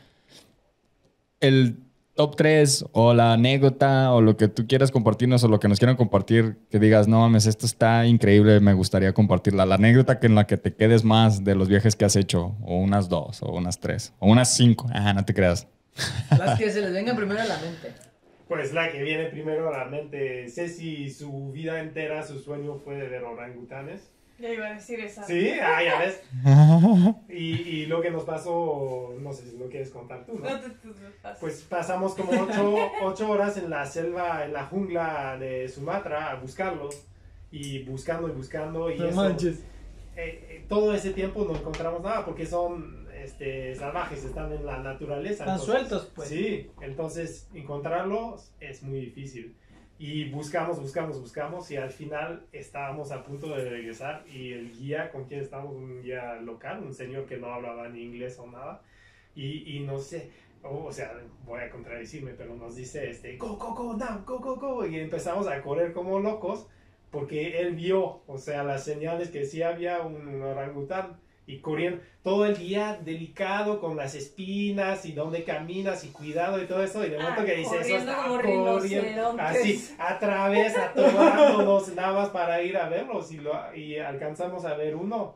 el top tres o la anécdota o lo que tú quieras compartirnos o lo que nos quieran compartir, que digas, no mames, esto está increíble, me gustaría compartirla. La anécdota que en la que te quedes más de los viajes que has hecho, o unas dos, o unas tres, o unas cinco. Ah, no te creas. Las que se les vengan primero a la mente. Pues la que viene primero a la mente, Ceci, su vida entera, su sueño fue de ver orangutanes. Ya iba a decir esa. Sí, ah, ya ves. Y, y lo que nos pasó, no sé si lo quieres contar tú, ¿no? No te, te- te pases. Pues pasamos como ocho, ocho horas en la selva, en la jungla de Sumatra a buscarlos. Y buscando y buscando. Y No eso, manches. eh, eh, todo ese tiempo no encontramos nada porque son este, salvajes, están en la naturaleza. Están sueltos, pues. Sí, entonces encontrarlos es muy difícil. Y buscamos, buscamos, buscamos y al final estábamos a punto de regresar y el guía con quien estábamos, un guía local, un señor que no hablaba ni inglés o nada, y, y no sé, o, o sea, voy a contradecirme, pero nos dice, este, go, go, go, now, go, go, go, y empezamos a correr como locos porque él vio, o sea, las señales que sí había un orangután. Y corriendo todo el día delicado con las espinas y dónde caminas y cuidado y todo eso. Y de momento Ah, que dice eso, corriendo está como corriendo rinocerontes. así a través, atorándonos nada más para ir a verlos. Y, lo, y alcanzamos a ver uno.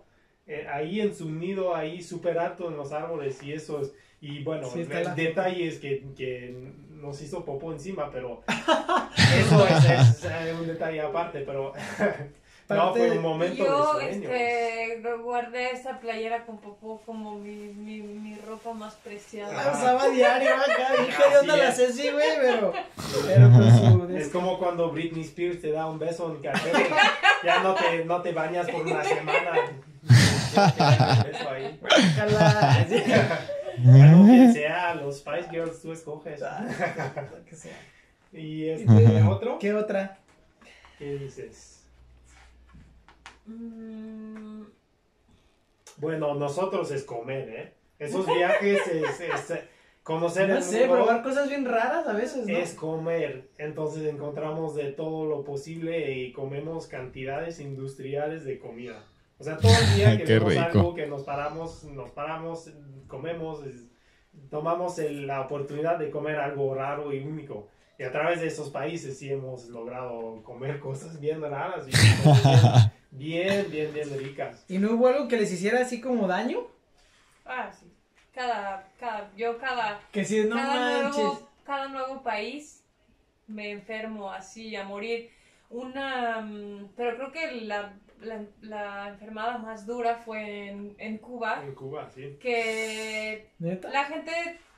eh, ahí en su nido, ahí súper alto en los árboles y eso es, y bueno, Sí, el, está la- el detalle es que, que nos hizo popó encima, pero eso es, es, eh, un detalle aparte, pero no, Parte- fue un momento Yo de sueño. este, guardé esa playera con popó como mi, mi, mi ropa más La preciada. usaba diario acá, dije, ¿de dónde Así la es. Ceci, güey? Pero, pero pues su... Es como cuando Britney Spears te da un beso en café, ya no te, no te bañas por una semana. Tienes que dar un beso ahí. Ojalá. Bueno, quien sea, los Spice Girls tú escoges. Que sea. Y este, otro, ¿Qué otra? ¿qué dices? Mm, Bueno, nosotros es comer, ¿eh? Esos viajes es, es, eh, conocer No el sé, mundo probar cosas bien raras a veces, ¿no? es comer. Entonces encontramos de todo lo posible y comemos cantidades industriales de comida. O sea, todo el día que Qué vemos rico. algo que nos paramos, nos paramos, comemos, es- tomamos el- la oportunidad de comer algo raro y único. Y a través de esos países sí hemos logrado comer cosas bien raras y cosas bien, bien, bien, bien ricas. ¿Y no hubo algo que les hiciera así como daño? ah, sí. Cada, cada, yo cada, Que si no cada, manches. nuevo, cada nuevo país me enfermo así a morir. Una, mm, pero creo que la, la, la enfermada más dura fue en, en Cuba, En Cuba, sí. que ¿Neta? la gente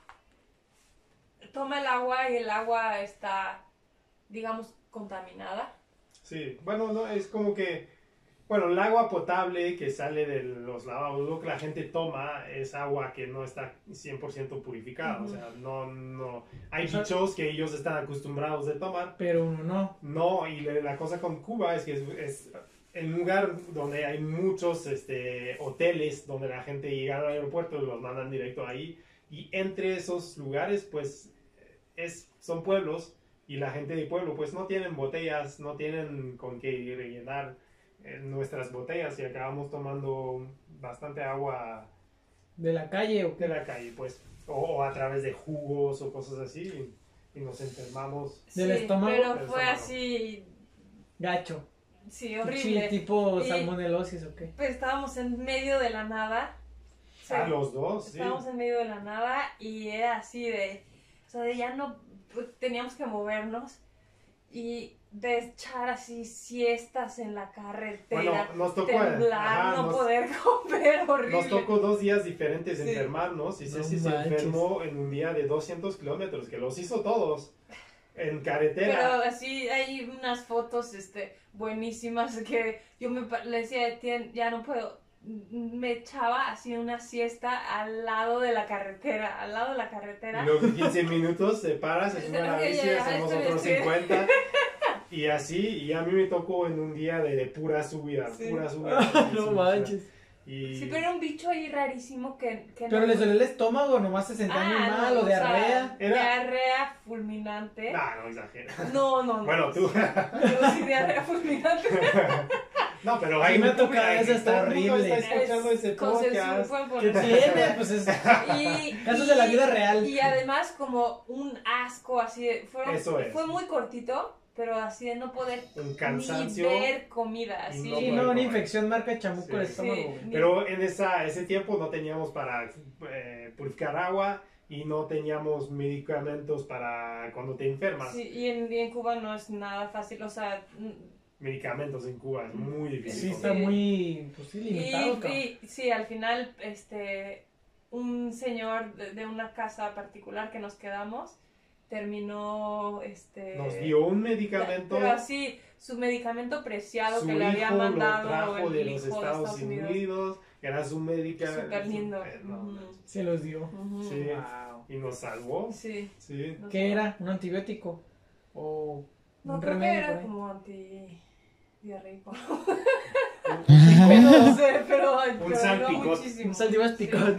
toma el agua y el agua está, digamos, contaminada. Sí, bueno, no, es como que, bueno, el agua potable que sale de los lavabos, lo que la gente toma es agua que no está cien por ciento purificada, Ujú. o sea, no, no, hay O sea- bichos que ellos están acostumbrados de tomar, Pero uno no. no, y le- la cosa con Cuba es que es, es en un lugar donde hay muchos este, hoteles, donde la gente llega al aeropuerto y los mandan directo ahí, y entre esos lugares, pues, es, son pueblos, y la gente de pueblo, pues, no tienen botellas, no tienen con qué rellenar eh, nuestras botellas, y acabamos tomando bastante agua De la calle o de qué. la calle, pues, o, o a través de jugos o cosas así, y, y nos enfermamos. ¿Del estómago? Pero Del fue estómago. así, Gacho. sí, Sí, horrible. tipo Y- salmonelosis o qué. Pues estábamos en medio de la nada. Sí, A los dos, sí. estábamos en medio de la nada y era así de, o sea, de ya no, pues, teníamos que movernos y de echar así siestas en la carretera, Bueno, nos tocó, temblar, ajá, no nos- poder comer, horrible. Nos tocó dos días diferentes Sí. enfermarnos y No Ceci se manches. enfermó en un día de doscientos kilómetros, que los hizo todos en carretera. Pero así hay unas fotos este, buenísimas que yo me pa- le decía a Etienne, ya no puedo. Me echaba así una siesta al lado de la carretera, al lado de la carretera. Y luego de quince minutos se para, se sube a la Ok, ya, bici, ya, hacemos estoy otros bien. cincuenta. Y así, y a mí me tocó en un día de, de pura subida, Sí. pura subida. pura No subida. manches. Y Sí, pero era un bicho ahí rarísimo que, que Pero no... les dolió el estómago, nomás se sentían muy Ah, mal no, o sea, diarrea. Era- diarrea fulminante. Nah, no exagera. No, no, no. Bueno, tú. Yo sí, diarrea fulminante. No, pero A hay mí me un ha público- tocado, eso está todo el mundo horrible. está escuchando ese Con censura, podcast. pueden ¿Qué poner- tiene? Pues es Y, casos y- de la vida real. Y además como un asco así de, fueron- Eso es. fue muy cortito, pero así de no poder Un ni cansancio. ver comida, así. Y no Sí, puede no, una comer. infección marca chamuco Sí. el estómago. Sí. güey. Pero en esa, ese tiempo no teníamos para eh, purificar agua y no teníamos medicamentos para cuando te enfermas. Sí, y en, y en Cuba no es nada fácil, o sea, Medicamentos en Cuba es muy difícil. Sí, está muy, pues sí, limitado, y, cabrón. y sí, al final, este, un señor de, de una casa particular que nos quedamos terminó, este, Nos dio un medicamento. pero así, su medicamento preciado Su que le había hijo lo mandado trajo el de hijo los de Estados Unidos. Era su medicamento. Súper lindo. No, Ujú. Se los dio. Ujú. Sí. Wow. Y nos salvó. Sí. Sí. no sé. ¿Qué era? ¿Un antibiótico? ¿O No, un creo que remedio? era por ahí? como antidiarreico. Un- No sé, pero, pero salpicot. no muchísimo. Un saltivas Sí. picot.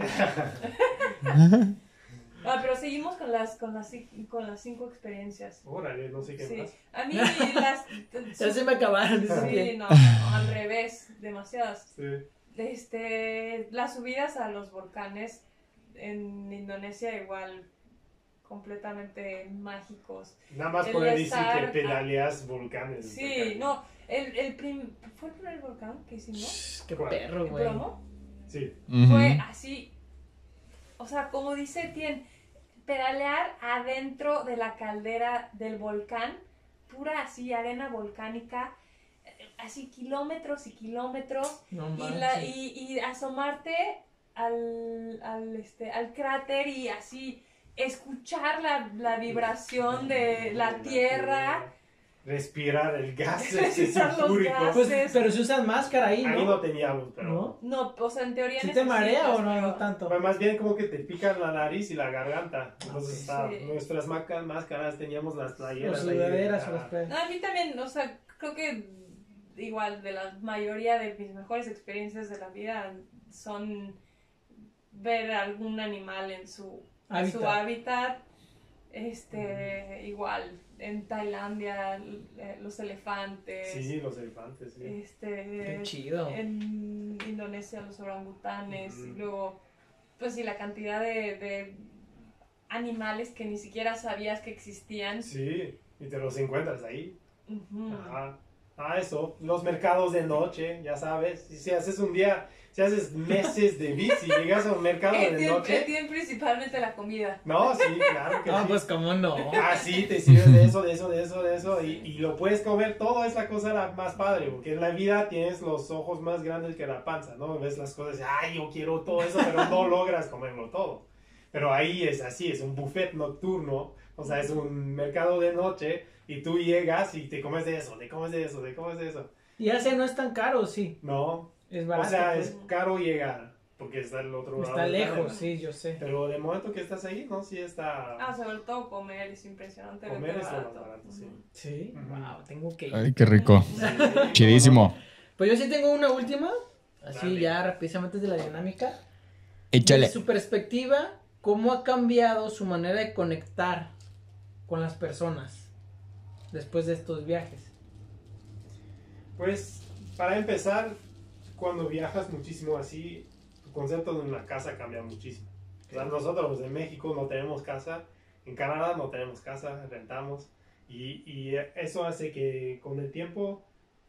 Ah, pero seguimos con las, con las, ci- con las cinco experiencias. Órale, no sé qué Sí. más. A mí las... Ya se me acabaron. dice Sí, que- no, no, al revés, demasiadas. Sí. Este, las subidas a los volcanes en Indonesia igual completamente mágicos. Nada más El poder decir estar- que pedaleas volcanes. Sí, no, el, el prim- ¿fue el primer volcán que hicimos? Qué ¿Cuál? perro, ¿En güey. Bromo? Sí. Ujú. Fue así, o sea, como dice Tien, pedalear adentro de la caldera del volcán, pura así arena volcánica, así kilómetros y kilómetros, No y, manches. la, y, y asomarte al, al, este, al cráter y así escuchar la, la vibración de la tierra. Respirar el gas ese Respirar los sulfúrico. gases. Pues, pero se usan máscara ahí, Ahí ¿no? no teníamos, pero... ¿No? No, o sea, en teoría ¿Sí te necesitas, marea o no, pero- no tanto? Pues más bien como que te pican la nariz y la garganta. Entonces Ok. está, Sí. nuestras maca- máscaras teníamos las Las playeras. ahí, sudaderas o ajá. las playeras. No, a mí también, o sea, creo que igual de la mayoría de mis mejores experiencias de la vida son ver algún animal en su en su Hábitat. hábitat, este, igual en Tailandia eh, los elefantes, Sí, los elefantes, sí. este, Qué chido. en Indonesia los orangutanes, Ujú. y luego, pues sí, la cantidad de, de animales que ni siquiera sabías que existían. Sí, y te los encuentras ahí. Ujú. Ajá. Ah, eso, los mercados de noche, ya sabes. Y si haces un día, si haces meses de bici, llegas a un mercado de Entienden, noche. entienden principalmente la comida. No, sí, claro que Ah, sí. pues cómo no. Ah, sí, te sirves de eso, de eso, de eso, de eso, y, y lo puedes comer todo, es la cosa la más padre, porque en la vida tienes los ojos más grandes que la panza, ¿no? Ves las cosas y, ay, yo quiero todo eso, pero no logras comerlo todo. Pero ahí es así, es un buffet nocturno, o sea, es un mercado de noche, y tú llegas y te comes de eso, te comes de eso, te comes de eso. Y ese no es tan caro, sí. No, Es o barato. sea, pues. es caro llegar, porque está el otro lado. Está del lejos, planeta. sí, yo sé. Pero de momento que estás ahí, ¿no? Sí está... Ah, sobre todo comer es impresionante. Comer es lo más barato, sí. Sí. Ujú. Wow, tengo que ir. Ay, qué rico. Sí. Chidísimo. Pues yo sí tengo una última. Así Dale. ya rápidamente de la dinámica. Échale. Desde su perspectiva, ¿cómo ha cambiado su manera de conectar con las personas después de estos viajes? Pues, para empezar, cuando viajas muchísimo así, tu concepto de una casa cambia muchísimo. O sea, nosotros en México no tenemos casa, en Canadá no tenemos casa, rentamos, y, y eso hace que con el tiempo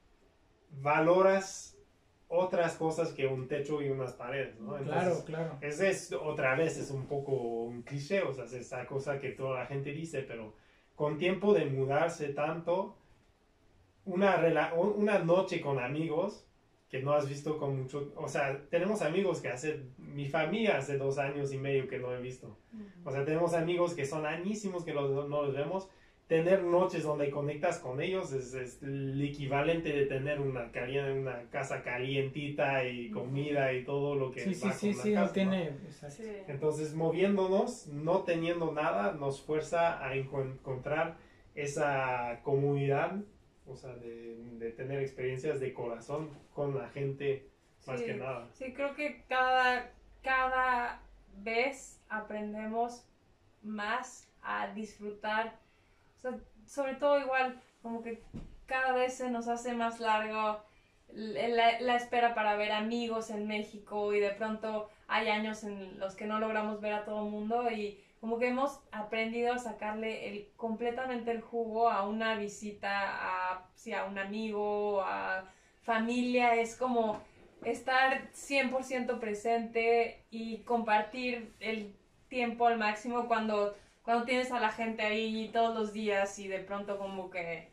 valoras otras cosas que un techo y unas paredes, ¿no? Claro, claro. Ese es, otra vez, es un poco un cliché, o sea, es esa cosa que toda la gente dice, pero con tiempo de mudarse tanto, una, rela- una noche con amigos que no has visto con mucho, o sea, tenemos amigos que hace, mi familia hace dos años y medio que no he visto, o sea, tenemos amigos que son añísimos que los, no los vemos. Tener noches donde conectas con ellos es, es el equivalente de tener una, cali- una casa calientita y comida y todo lo que Sí, sí, va sí, con la sí, no casa, ¿no? tiene... exacto. Sí. Entonces, moviéndonos, no teniendo nada, nos fuerza a enco- encontrar esa comunidad, o sea, de, de tener experiencias de corazón con la gente, más Sí. que nada. Sí, creo que cada, cada vez aprendemos más a disfrutar. O sea, sobre todo igual, como que cada vez se nos hace más largo la, la espera para ver amigos en México, y de pronto hay años en los que no logramos ver a todo el mundo, y como que hemos aprendido a sacarle el, completamente el jugo a una visita a, sí, a un amigo, a familia. Es como estar cien por ciento presente y compartir el tiempo al máximo cuando, cuando tienes a la gente ahí todos los días, y de pronto como que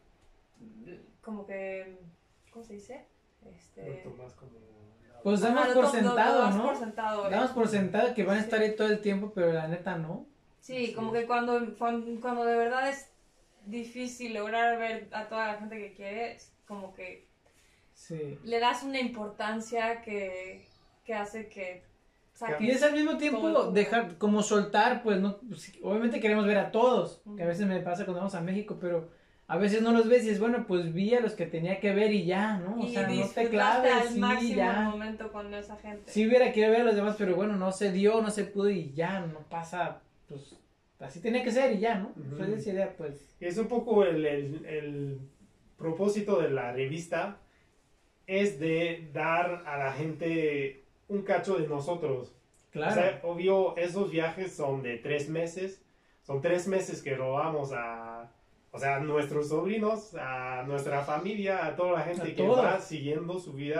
como que ¿cómo se dice? Este, Lo tomas como... Pues ajá, damos lo por to- lo- lo sentado, das ¿no? por sentado, eh. Damos por sentado que van a Sí. estar ahí todo el tiempo, pero la neta no. Sí, Sí. como que cuando, cuando, cuando de verdad es difícil lograr ver a toda la gente que quieres, como que Sí. le das una importancia que, que hace que saques Y es al mismo todo el tiempo jugo. dejar, como soltar, pues no, pues, obviamente queremos ver a todos, que a Ujú. veces me pasa cuando vamos a México, pero a veces no los ves y es bueno, pues vi a los que tenía que ver y ya, ¿no? O Y sea, no te disfrutaste claves, al sí, máximo el ya. momento con esa gente. Sí hubiera querido ver a los demás, pero bueno, no se dio, no se pudo y ya, no pasa, pues así tenía que ser y ya, ¿no? Ujú. Soy de esa idea, pues. Es un poco el, el, el propósito de la revista, es de dar a la gente un cacho de nosotros. Claro. O sea, obvio, esos viajes son de tres meses, son tres meses que robamos a, o sea, a nuestros sobrinos, a nuestra familia, a toda la gente A que todos. va siguiendo su vida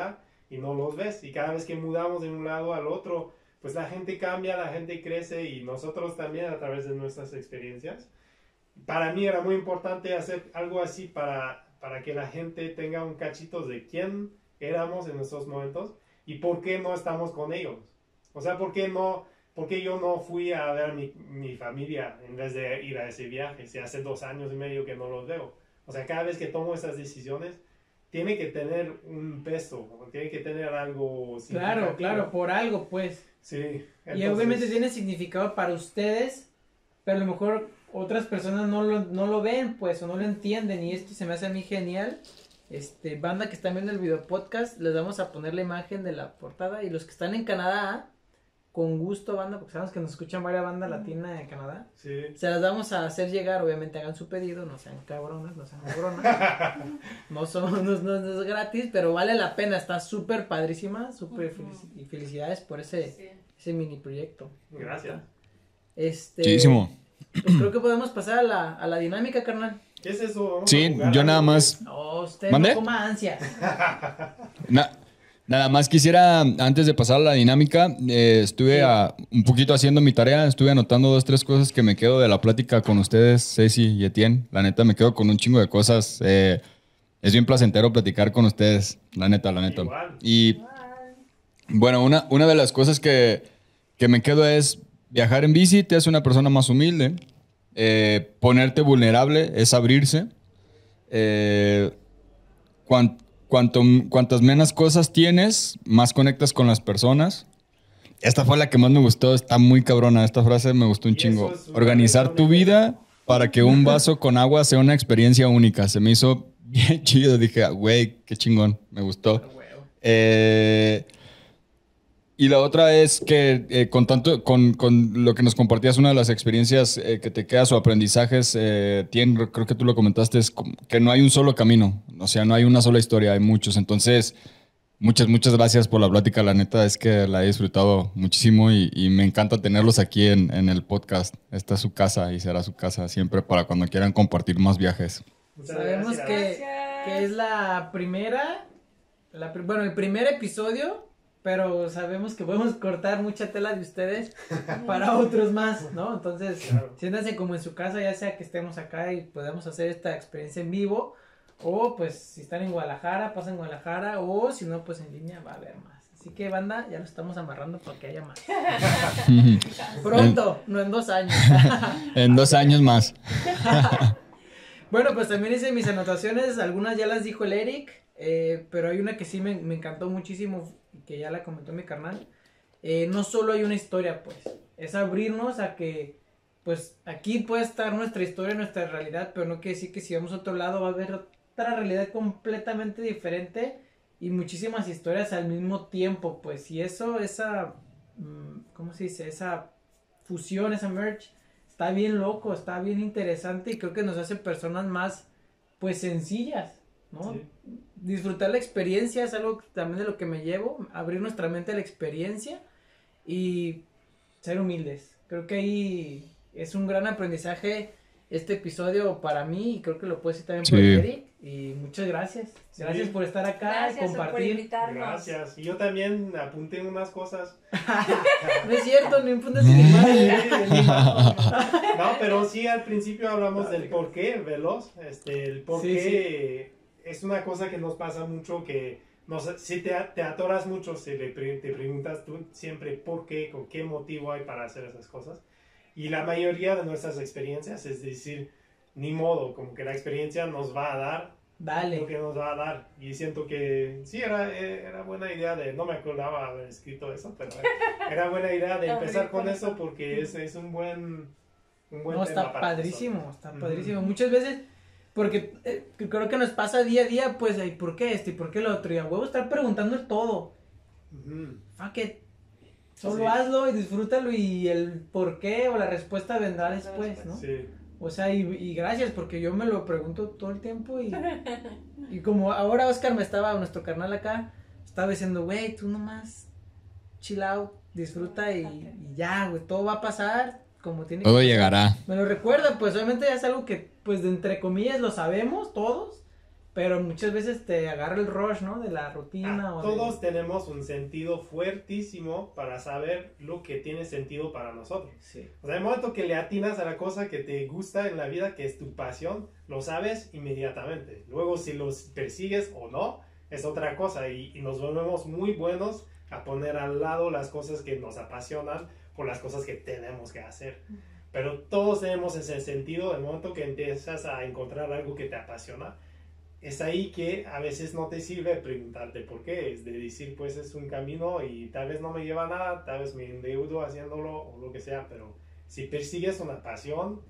y no los ves. Y cada vez que mudamos de un lado al otro, pues la gente cambia, la gente crece y nosotros también a través de nuestras experiencias. Para mí era muy importante hacer algo así para, para que la gente tenga un cachito de quién éramos en esos momentos y por qué no estamos con ellos. O sea, por qué no, por qué yo no fui a ver mi, mi familia en vez de ir a ese viaje, si hace dos años y medio que no los veo. O sea, cada vez que tomo esas decisiones, tiene que tener un peso, tiene que tener algo Claro, claro, por algo, pues. Sí. Entonces... Y obviamente tiene significado para ustedes, pero a lo mejor otras personas no lo, no lo ven, pues, o no lo entienden, y esto se me hace a mí genial. Este, banda que están viendo el video podcast, les vamos a poner la imagen de la portada, y los que están en Canadá, con gusto, banda, porque sabemos que nos escuchan varias bandas latinas de Canadá, sí. Se las vamos a hacer llegar, obviamente hagan su pedido, no sean cabronas, no sean cabronas, no, son, no, no, no es gratis, pero vale la pena, está súper padrísima, súper felici- y felicidades por ese, Sí. ese mini proyecto. Gracias. Este, Chidísimo. pues creo que podemos pasar a la, a la dinámica, carnal. ¿Qué es eso? ¿Vamos Sí, a jugar yo algo? nada más, No, usted ¿Mande? no coma ansias. na- nada más quisiera, antes de pasar a la dinámica, eh, estuve Sí. a- un poquito haciendo mi tarea, estuve anotando dos, tres cosas que me quedo de la plática con ustedes, Ceci y Etienne. La neta, me quedo con un chingo de cosas. eh, es bien placentero platicar con ustedes, la neta, la neta. Igual. Y bueno, una, una de las cosas que, que me quedo es viajar en bici, te hace una persona más humilde. Eh, ponerte vulnerable es abrirse. Eh, cuan- cuanto, cuantas menos cosas tienes, más conectas con las personas. Esta fue la que más me gustó, está muy cabrona. Esta frase me gustó un Y chingo. eso es una Organizar tu vida para que un vaso con agua sea una experiencia única. Se me hizo bien chido. Dije, "Ah, güey, qué chingón, me gustó. Eh, y la otra es que eh, con tanto con, con lo que nos compartías, una de las experiencias eh, que te quedas o aprendizajes, eh, Tien, creo que tú lo comentaste, es como que no hay un solo camino, o sea, no hay una sola historia, hay muchos. Entonces, muchas, muchas gracias por la plática, la neta es que la he disfrutado muchísimo y, y me encanta tenerlos aquí en, en el podcast. Esta es su casa y será su casa siempre para cuando quieran compartir más viajes. Muchas Sabemos gracias. que, Gracias. que es la primera, la, pri- bueno, el primer episodio, pero sabemos que podemos cortar mucha tela de ustedes para otros más, ¿no? Entonces, Claro. siéntanse como en su casa, ya sea que estemos acá y podamos hacer esta experiencia en vivo, o pues si están en Guadalajara, pasen en Guadalajara, o si no, pues en línea va a haber más. Así que, banda, ya lo estamos amarrando para que haya más. Pronto, no en dos años. En dos años más. Bueno, pues también hice mis anotaciones, algunas ya las dijo el Eric, eh, pero hay una que sí me, me encantó muchísimo, que ya la comentó mi carnal. Eh, no solo hay una historia, pues, es abrirnos a que, pues, aquí puede estar nuestra historia, nuestra realidad, pero no quiere decir que si vamos a otro lado va a haber otra realidad completamente diferente y muchísimas historias al mismo tiempo, pues, y eso, esa, mm, ¿cómo se dice? Esa fusión, esa merge, está bien loco, está bien interesante y creo que nos hace personas más, pues, sencillas, ¿no? Sí. Disfrutar la experiencia es algo también de lo que me llevo, abrir nuestra mente a la experiencia y ser humildes. Creo que ahí es un gran aprendizaje este episodio para mí y creo que lo puede decir también por Sí. Eric. Y muchas gracias. Sí. Gracias por estar acá y Gracias por compartir. invitarnos. Gracias. Y yo también apunté unas cosas. No es cierto, no impuntas ni madre. No, pero sí, al principio hablamos del por qué veloz. Este, el por Sí, qué es una cosa que nos pasa mucho, que nos, si te, te atoras mucho, si le pre- te preguntas tú siempre por qué, con qué motivo hay para hacer esas cosas. Y la mayoría de nuestras experiencias es decir, ni modo, como que la experiencia nos va a dar lo Dale. que nos va a dar. Y siento que sí, era, era buena idea de, no me acordaba haber escrito eso, pero era buena idea de empezar con eso porque es, es un buen, un buen No, tema está para padrísimo, nosotros. está Ujú. padrísimo. Muchas veces, porque eh, que creo que nos pasa día a día, pues, ¿y por qué esto? ¿Y por qué lo otro? Y a huevo estar preguntando el todo. Ujú. Fuck it. Solo Sí. hazlo y disfrútalo y el por qué o la respuesta vendrá después, ¿no? Sí. O sea, y, y gracias porque yo me lo pregunto todo el tiempo y, y como ahora Oscar me estaba, nuestro carnal acá, estaba diciendo, güey, tú nomás chill out, disfruta y, y ya, güey, todo va a pasar como tiene que Todo pasar. llegará. Me lo recuerda, pues obviamente ya es algo que, pues de entre comillas lo sabemos todos, pero muchas veces te agarra el rush, ¿no? De la rutina. Ah, o todos de... tenemos un sentido fuertísimo para saber lo que tiene sentido para nosotros. Sí. O sea, el momento que le atinas a la cosa que te gusta en la vida, que es tu pasión, lo sabes inmediatamente. Luego, si los persigues o no, es otra cosa. Y, y nos volvemos muy buenos a poner al lado las cosas que nos apasionan por las cosas que tenemos que hacer. Pero todos tenemos ese sentido. El momento que empiezas a encontrar algo que te apasiona, es ahí que a veces no te sirve preguntarte por qué. Es de decir, pues es un camino y tal vez no me lleva a nada, tal vez me endeudo haciéndolo o lo que sea, pero si persigues una pasión,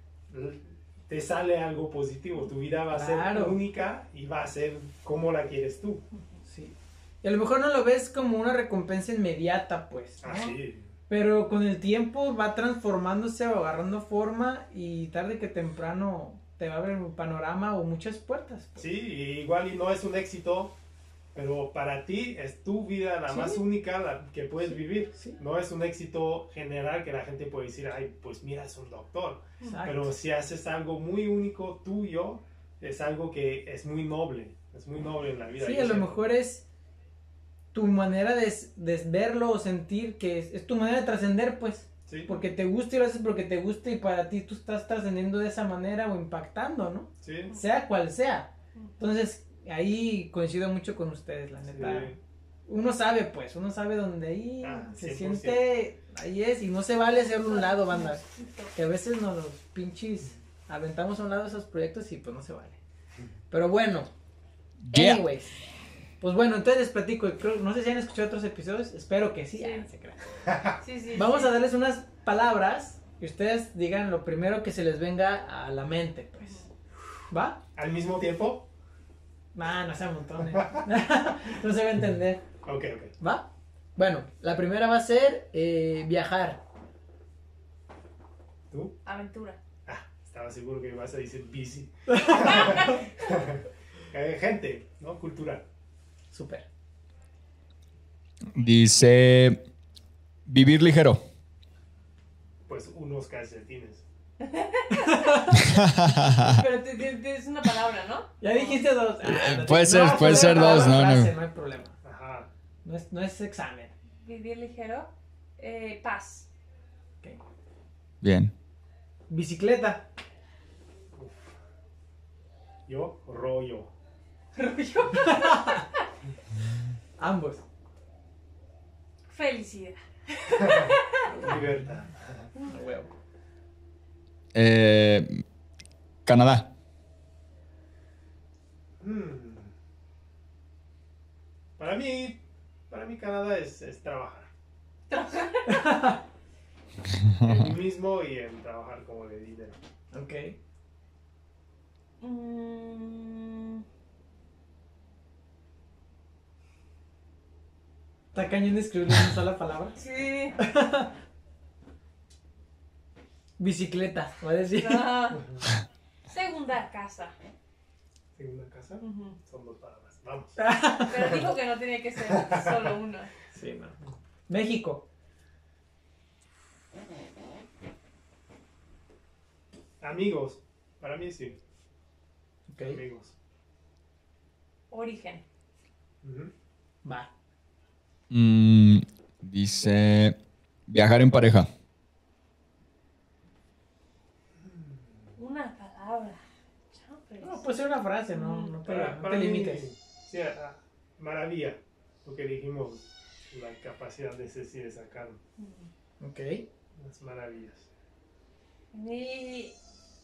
te sale algo positivo. Tu vida va a Claro. ser única y va a ser como la quieres tú. Sí. Y a lo mejor no lo ves como una recompensa inmediata, pues, ¿no? Así. Pero con el tiempo va transformándose o agarrando forma y tarde que temprano te va a abrir un panorama o muchas puertas. Pues. Sí, y igual y no es un éxito, pero para ti es tu vida la Sí. más única la que puedes Sí, vivir. sí. No es un éxito general que la gente puede decir, ay, pues mira, es un doctor. Exacto. Pero si haces algo muy único tuyo, es algo que es muy noble, es muy noble en la vida. Sí, Yo a lo siento. mejor es tu manera de, de verlo o sentir que es, es tu manera de trascender, pues. Sí, Porque te gusta y lo haces porque te gusta y para ti tú estás trascendiendo de esa manera o impactando, ¿no? sí, Sea cual sea. Entonces, ahí coincido mucho con ustedes, la neta. sí. Uno sabe, pues, uno sabe dónde ahí Ah, se cien por siente, ahí es, y no se vale hacerlo a un lado, banda. Que a veces nos los pinches aventamos a un lado esos proyectos y pues no se vale. Pero bueno, Yeah. anyways. Pues bueno, entonces les platico, creo- no sé si han escuchado otros episodios, espero que sí. Sí. Ah, no se crean. Sí, sí, Vamos sí. a darles unas palabras y ustedes digan lo primero que se les venga a la mente, pues. ¿Va? Al mismo tiempo, Ah, no sea montones. No se va a entender. ok, ok. ¿Va? Bueno, la primera va a ser eh, viajar. ¿Tú? Aventura. Ah, estaba seguro que ibas a decir bici. Eh, gente, ¿no? Cultura. Súper. Dice, vivir ligero. Pues unos calcetines. Pero te- te- te- es una palabra, ¿no? Ya dijiste dos. Ah, no, puede no, ser- no, puede no, ser no, dos, no, frase, no. No hay problema. Ajá. No es, no es examen. Vivir ligero. Eh, paz. Ok. Bien. Bicicleta. Yo, rollo. Rollo. Ambos. Felicidad. Libertad. A huevo. Eh, Canadá. Hmm. Para mí, para mí Canadá es, es trabajar. En mí mismo y en trabajar como de líder. Ok. Mm, Está cañón de escribirle una sola palabra. sí. Bicicleta, va a decir. Ah. Segunda casa. Segunda casa, Ujú. son dos palabras. Vamos. Pero dijo que no tenía que ser solo una. Sí, no. México. Amigos. Para mí sí. Ok. Amigos. Origen. Ujú. Va. Mm, dice, viajar en pareja. Una palabra. Champres. No, puede ser una frase, no, no, te, Para, no para te mí, limites. sí, ah, maravilla. Lo que dijimos, la capacidad de decir, de sacar Mm. Ok. las maravillas. Y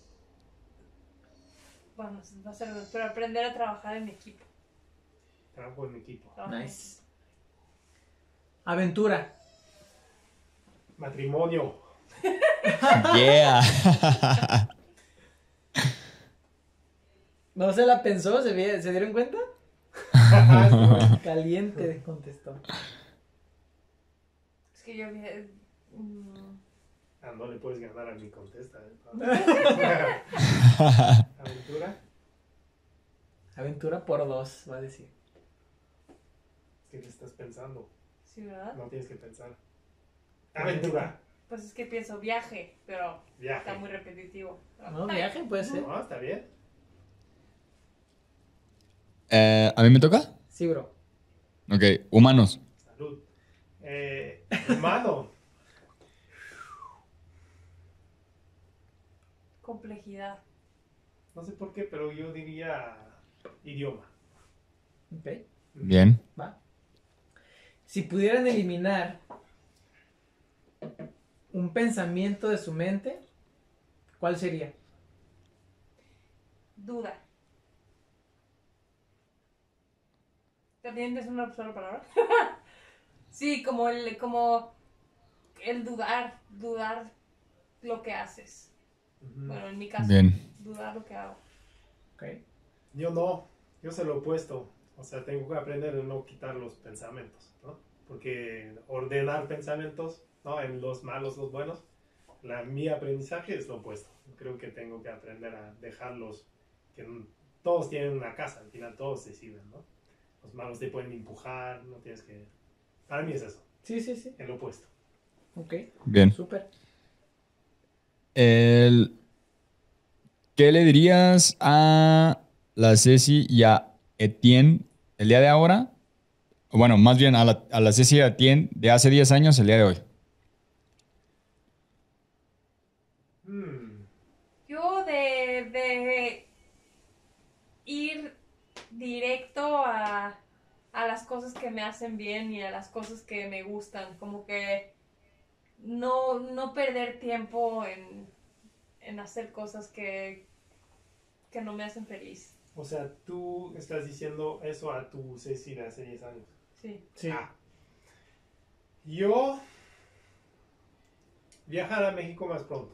bueno, va a ser, pero aprender a trabajar en equipo. Trabajo en equipo. Trabajo en Nice. Aventura. Matrimonio. Yeah. No se la pensó, ¿se, vi- ¿se dieron cuenta? Caliente contestó. equipo. Es que yo vi. mm, Ah, no le puedes ganar a mi contesta. ¿eh? Aventura. Aventura por dos, va a decir. ¿Qué le estás pensando? Sí, ¿verdad? No tienes que pensar. Aventura. Pues es que pienso viaje, pero Viaje. está muy repetitivo. Pero No, está viaje puede ser. No, está bien. Eh, ¿A mí me toca? Sí, bro. Ok, humanos. Salud. Eh, humano. Complejidad. No sé por qué, pero yo diría idioma. Ok, Bien. va. Si pudieran eliminar un pensamiento de su mente, ¿cuál sería? Duda. ¿También es una sola palabra? Sí, como el, como el dudar, dudar lo que haces. Ujú. Bueno, en mi caso, Bien. dudar lo que hago. Ok. Yo no, yo se lo he opuesto. O sea, tengo que aprender a no quitar los pensamientos, ¿no? Porque ordenar pensamientos, ¿no? En los malos, los buenos, la, mi aprendizaje es lo opuesto. Creo que tengo que aprender a dejarlos, que n- todos tienen una casa, al final todos se sirven, ¿no? Los malos te pueden empujar, no tienes que... Para mí es eso, Sí, sí, sí. el opuesto. Ok, Bien. súper. El... ¿Qué le dirías a la Ceci y a Etienne el día de ahora? O bueno, más bien a la, a la Ceci y a Etienne de hace diez años el día de hoy. Hmm, Yo de, de ir directo a, a las cosas que me hacen bien y a las cosas que me gustan. Como que no, no perder tiempo en, en hacer cosas que, que no me hacen feliz. O sea, tú estás diciendo eso a tu Ceci de hace diez años. Sí. Sí. Ah. Yo viajar a México más pronto.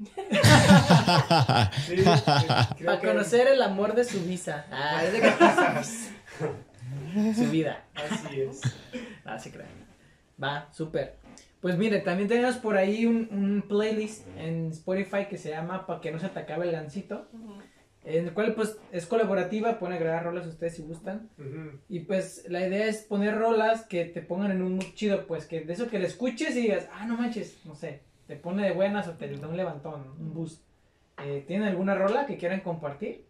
Sí, eh, creo Para que- conocer el amor de su visa. Ah, es de que... su vida. Así es. Ah, sí, claro. Va, súper. Pues mire, también tenemos por ahí un, un playlist en Spotify que se llama Pa' que no se te acabe el gansito. Ujú. En el cual pues es colaborativa, pueden agregar rolas ustedes si gustan. Ujú. Y pues la idea es poner rolas que te pongan en un mood chido, pues que de eso que le escuches y digas, ah, no manches, no sé, te pone de buenas o te da un levantón, un boost. Eh, ¿Tienen alguna rola que quieran compartir?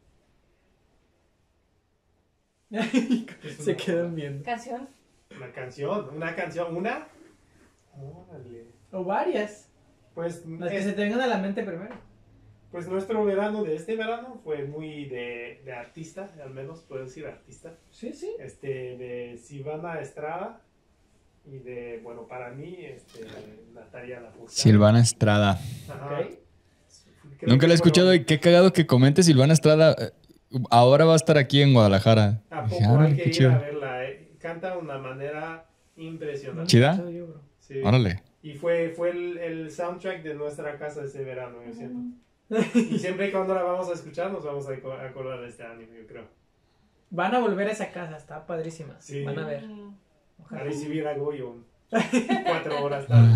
Se quedan viendo. Canción. Una canción, una canción, una. Órale. O varias, Pues, las que es- se te vengan a la mente primero. pues nuestro verano de este verano fue muy de, de artista, al menos puedo decir artista. Sí, sí. Este, de Silvana Estrada y de, bueno, para mí, este, Natalia Lafourcade. Silvana Estrada. Ajá. Ok. Creo Nunca que la he escuchado fueron- y qué cagado que comente Silvana Estrada. eh, Ahora va a estar aquí en Guadalajara. ¿A Dije, poco órale, hay qué que ir chido. a verla? eh. Canta de una manera impresionante. ¿Chida? Soy yo, bro. Sí. Órale. Y fue, fue el, el soundtrack de nuestra casa ese verano, yo siento. Y siempre y cuando la vamos a escuchar nos vamos a aco- acordar de este anime, yo creo. Van a volver a esa casa, está padrísima. Sí. Van a ver. Mm. A Ojalá. recibir a Goyo cuatro horas tarde.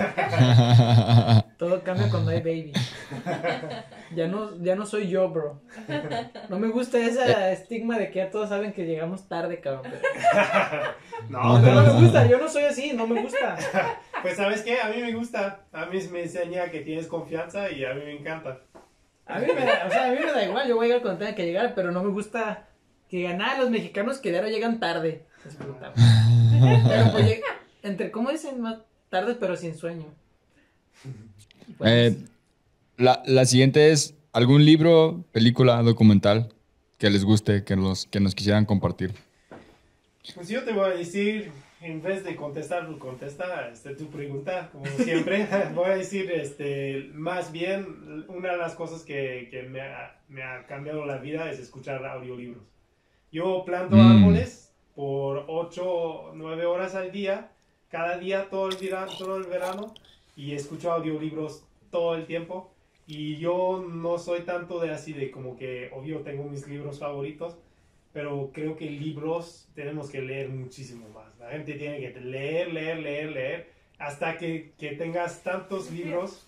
Todo cambia cuando hay baby. Ya no, ya no soy yo, bro. No me gusta ese estigma de que ya todos saben que llegamos tarde, cabrón. Pero, No, pero no pero, me gusta, yo no soy así, no me gusta. pues ¿sabes qué? A mí me gusta. A mí me enseña que tienes confianza y a mí me encanta. A mí me da, o sea, a mí me da igual, yo voy a llegar cuando tenga que llegar, pero no me gusta que ganar los mexicanos que diario llegan tarde. Es puta. Pero pues lleg- entre, ¿cómo dicen? Más tarde pero sin sueño. Y pues, Eh, la, la siguiente es algún libro, película, documental que les guste, que, los, que nos quisieran compartir. Pues yo te voy a decir, en vez de contestar, contesta este, tu pregunta, como siempre, voy a decir, este, más bien, una de las cosas que, que me, ha, me ha cambiado la vida es escuchar audiolibros. Yo planto Mm. árboles por ocho, nueve horas al día, cada día, todo el, verano, todo el verano, y escucho audiolibros todo el tiempo. Y yo no soy tanto de así, de como que, obvio, tengo mis libros favoritos, pero creo que libros tenemos que leer muchísimo más. La gente tiene que leer, leer, leer, leer, hasta que, que tengas tantos libros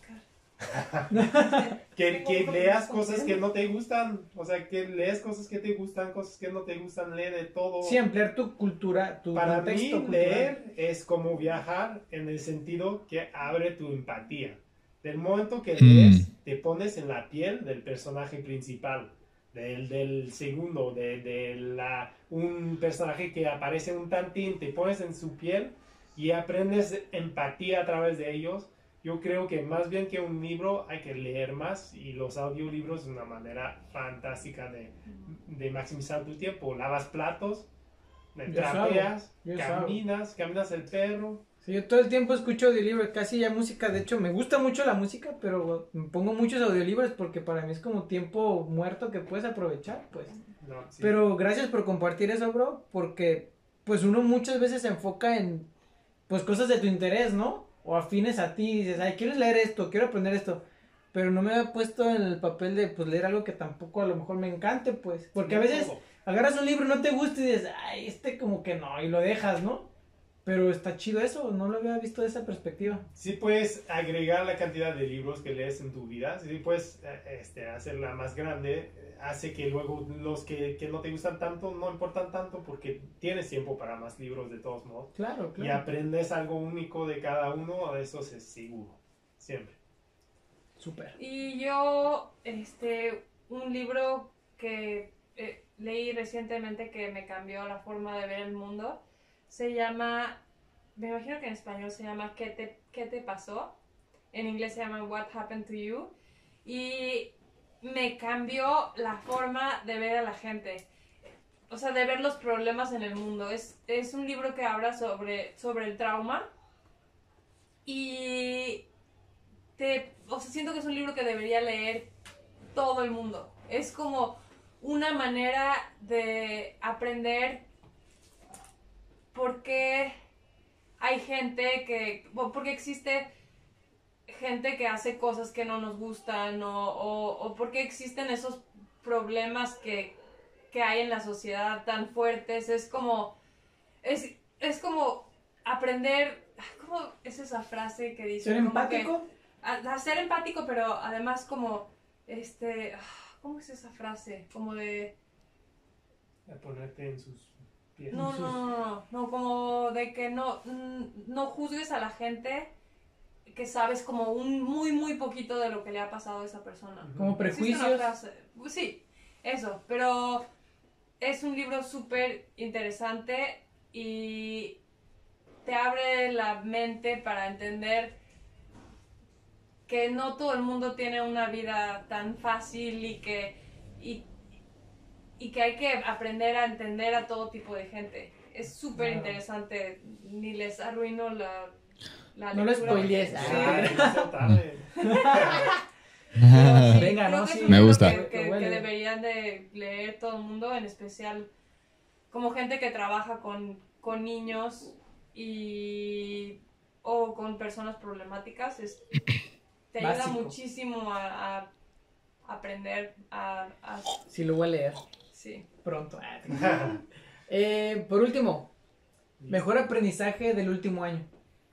que, que leas cosas que no te gustan. O sea, que lees cosas que te gustan, cosas que no te gustan, lee de todo. sí, ampliar tu cultura, tu Para contexto mí, cultural. leer es como viajar en el sentido que abre tu empatía. Del momento que Mm. lees, te pones en la piel del personaje principal. del, del segundo, de, de la, un personaje que aparece un tantín, te pones en su piel y aprendes empatía a través de ellos. Yo creo que más bien que un libro hay que leer más, y los audiolibros es una manera fantástica de, de maximizar tu tiempo. Lavas platos, Yo trapeas, sabo, yo caminas, caminas el perro. Sí, yo todo el tiempo escucho audiolibros, casi ya música. De hecho, me gusta mucho la música, pero me pongo muchos audiolibros porque para mí es como tiempo muerto que puedes aprovechar, pues. No, sí. Pero gracias por compartir eso, bro, porque pues uno muchas veces se enfoca en pues cosas de tu interés, ¿no? O afines a ti, dices, ay, quiero leer esto, quiero aprender esto, pero no me había puesto en el papel de pues leer algo que tampoco a lo mejor me encante, pues, porque a veces agarras un libro y no te gusta y dices, ay, este como que no, y lo dejas, ¿no? Pero está chido eso, no lo había visto de esa perspectiva. Sí puedes agregar la cantidad de libros que lees en tu vida, sí puedes este, hacerla más grande, hace que luego los que, que no te gustan tanto no importan tanto porque tienes tiempo para más libros de todos modos. Claro, claro. Y aprendes algo único de cada uno, eso es seguro, siempre. Súper. Y yo, este, un libro que eh, leí recientemente que me cambió la forma de ver el mundo, se llama, me imagino que en español se llama ¿Qué te, qué te pasó? En inglés se llama What Happened to You. Y me cambió la forma de ver a la gente. O sea, de ver los problemas en el mundo. Es, es un libro que habla sobre, sobre el trauma. Y te, o sea, siento que es un libro que debería leer todo el mundo. Es como una manera de aprender por qué hay gente que, porque existe gente que hace cosas que no nos gustan, o, o, o por qué existen esos problemas que, que hay en la sociedad tan fuertes. Es como, es, es como aprender, ¿cómo es esa frase que dice? ¿Ser Como empático? que, a, a ser empático, pero además como, este, ¿cómo es esa frase? Como de... A ponerte en sus pies. No, no, no, no, no, como de que no, no juzgues a la gente que sabes como un muy, muy poquito de lo que le ha pasado a esa persona. Como Existe una prejuicios. frase, sí, eso, pero es un libro súper interesante y te abre la mente para entender que no todo el mundo tiene una vida tan fácil y que, y, y que hay que aprender a entender a todo tipo de gente. Es súper Claro. interesante, ni les arruino la, la No lo lectura. spoilees. Sí. Ay, demasiado tarde. Sí, Venga, creo no, que es sí. un Me libro gusta. Que, que- Lo voy a que leer. deberían de leer todo el mundo, en especial como gente que trabaja con, con niños y o con personas problemáticas. Es, te ayuda Básico. muchísimo a, a aprender a, a- Sí, lo voy a leer sí. pronto. Eh, por último, mejor aprendizaje del último año.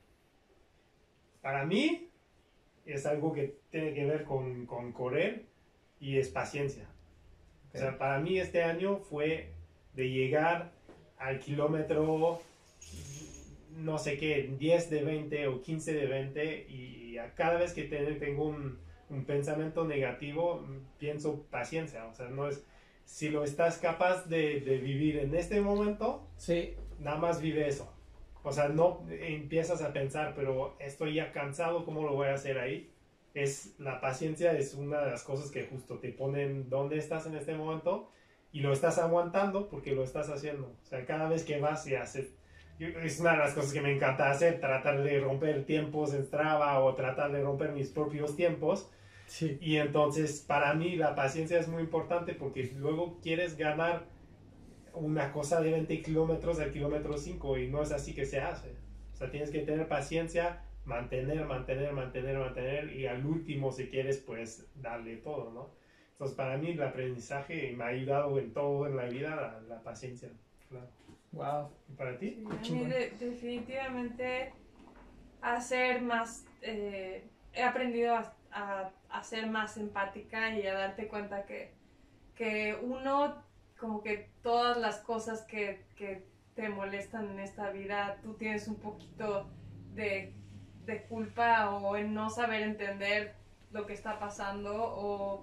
Para mí es algo que tiene que ver con, con correr y es paciencia. O sea, para mí este año fue de llegar al kilómetro, no sé qué, diez de veinte o quince de veinte, y a cada vez que te- tengo un, un pensamiento negativo, pienso paciencia. O sea, no es, si lo estás capaz de, de vivir en este momento, Sí, nada más vive eso. O sea, no empiezas a pensar, pero estoy ya cansado, ¿cómo lo voy a hacer ahí? Es, la paciencia es una de las cosas que justo te ponen donde estás en este momento y lo estás aguantando porque lo estás haciendo. O sea, cada vez que vas y haces, yo- es una de las cosas que me encanta hacer, tratar de romper tiempos en Strava o tratar de romper mis propios tiempos. sí. Y entonces, para mí, la paciencia es muy importante porque luego quieres ganar una cosa de veinte kilómetros al kilómetro cinco y no es así que se hace. O sea, tienes que tener paciencia, mantener, mantener, mantener, mantener y al último, si quieres, pues darle todo, ¿no? Entonces, para mí, el aprendizaje me ha ayudado en todo en la vida, la, la paciencia. Claro. Wow. ¿Y para ti? Sí, a mí chingón. de- definitivamente a ser más, eh, he aprendido a, a, a ser más empática y a darte cuenta que, que uno, como que todas las cosas que, que te molestan en esta vida, tú tienes un poquito de, de culpa o en no saber entender lo que está pasando o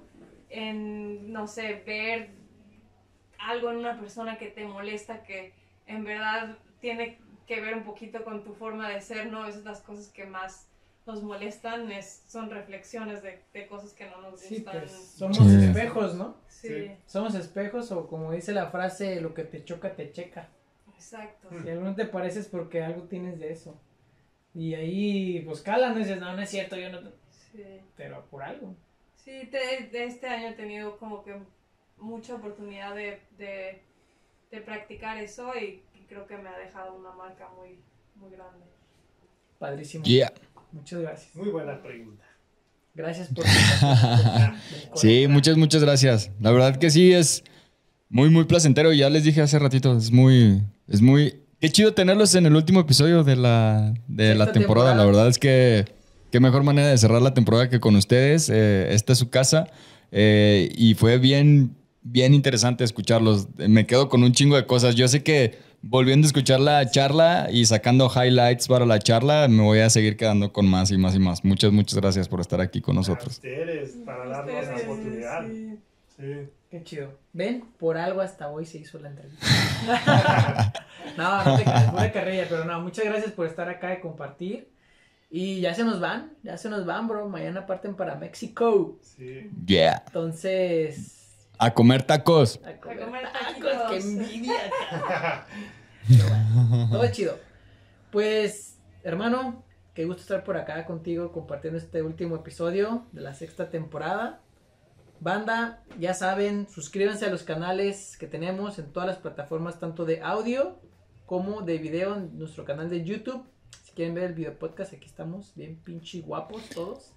en, no sé, ver algo en una persona que te molesta, que en verdad tiene que ver un poquito con tu forma de ser, ¿no? Esas son las cosas que más nos molestan, es, son reflexiones de, de cosas que no nos gustan. Sí, pues somos Sí. espejos, ¿no? Sí, Sí. Somos espejos o como dice la frase, lo que te choca te checa. exacto. Si algo no te pareces porque algo tienes de eso. Y ahí pues calan, no dices, no, no es cierto, yo no... Sí, Pero por algo. sí te- de este año he tenido como que mucha oportunidad de, de, de practicar eso y, y creo que me ha dejado una marca muy, muy grande. Padrísimo. Yeah. Muchas gracias. Muy buena pregunta. Gracias por... Sí, muchas, muchas gracias. La verdad que sí, es muy, muy placentero. Ya les dije hace ratito, es muy, es muy... Qué chido tenerlos en el último episodio de la, de la Sexta temporada. temporada. La verdad es que qué mejor manera de cerrar la temporada que con ustedes. Eh, esta es su casa eh, y fue bien, bien interesante escucharlos. Me quedo con un chingo de cosas. Yo sé que volviendo a escuchar la charla y sacando highlights para la charla, me voy a seguir quedando con más y más y más. Muchas, muchas gracias por estar aquí con A nosotros. ustedes, para darnos la Ustedes, oportunidad. sí. Sí. Qué chido. ¿Ven? Por algo hasta hoy se hizo la entrevista. No, no te creas, pura carrilla, pero no, muchas gracias por estar acá y compartir. Y ya se nos van, ya se nos van, bro. Mañana parten para México. Sí. Yeah. Entonces, A comer tacos. a comer, A comer tacos, taquitos. qué envidia. Pero bueno, todo chido. Pues, hermano, qué gusto estar por acá contigo compartiendo este último episodio de la sexta temporada. Banda, ya saben, suscríbanse a los canales que tenemos en todas las plataformas, tanto de audio como de video, en nuestro canal de YouTube. Si quieren ver el video podcast, aquí estamos, bien pinche guapos todos.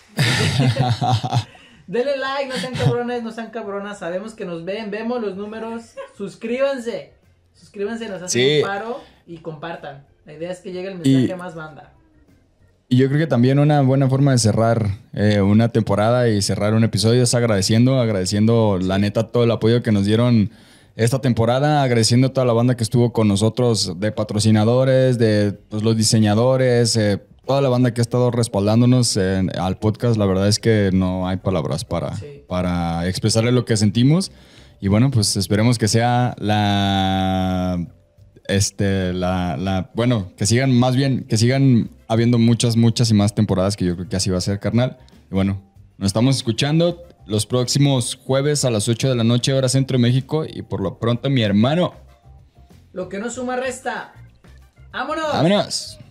Denle like, no sean cabrones, no sean cabronas. Sabemos que nos ven, vemos los números. Suscríbanse, suscríbanse, nos hacen Sí. un paro y compartan. La idea es que llegue el mensaje Y- a más banda. Y yo creo que también una buena forma de cerrar eh, una temporada y cerrar un episodio es agradeciendo, agradeciendo la neta todo el apoyo que nos dieron esta temporada, agradeciendo a toda la banda que estuvo con nosotros, de patrocinadores, de pues, los diseñadores, eh, toda la banda que ha estado respaldándonos en- al podcast. La verdad es que no hay palabras para, Sí. para expresarle lo que sentimos. Y bueno, pues esperemos que sea la... Este, la, la, bueno, que sigan más bien, que sigan habiendo muchas, muchas y más temporadas, que yo creo que así va a ser, carnal. Y bueno, nos estamos escuchando los próximos jueves a las ocho de la noche, hora Centro de México. Y por lo pronto, mi hermano, Lo que no suma resta. ¡Vámonos! vámonos.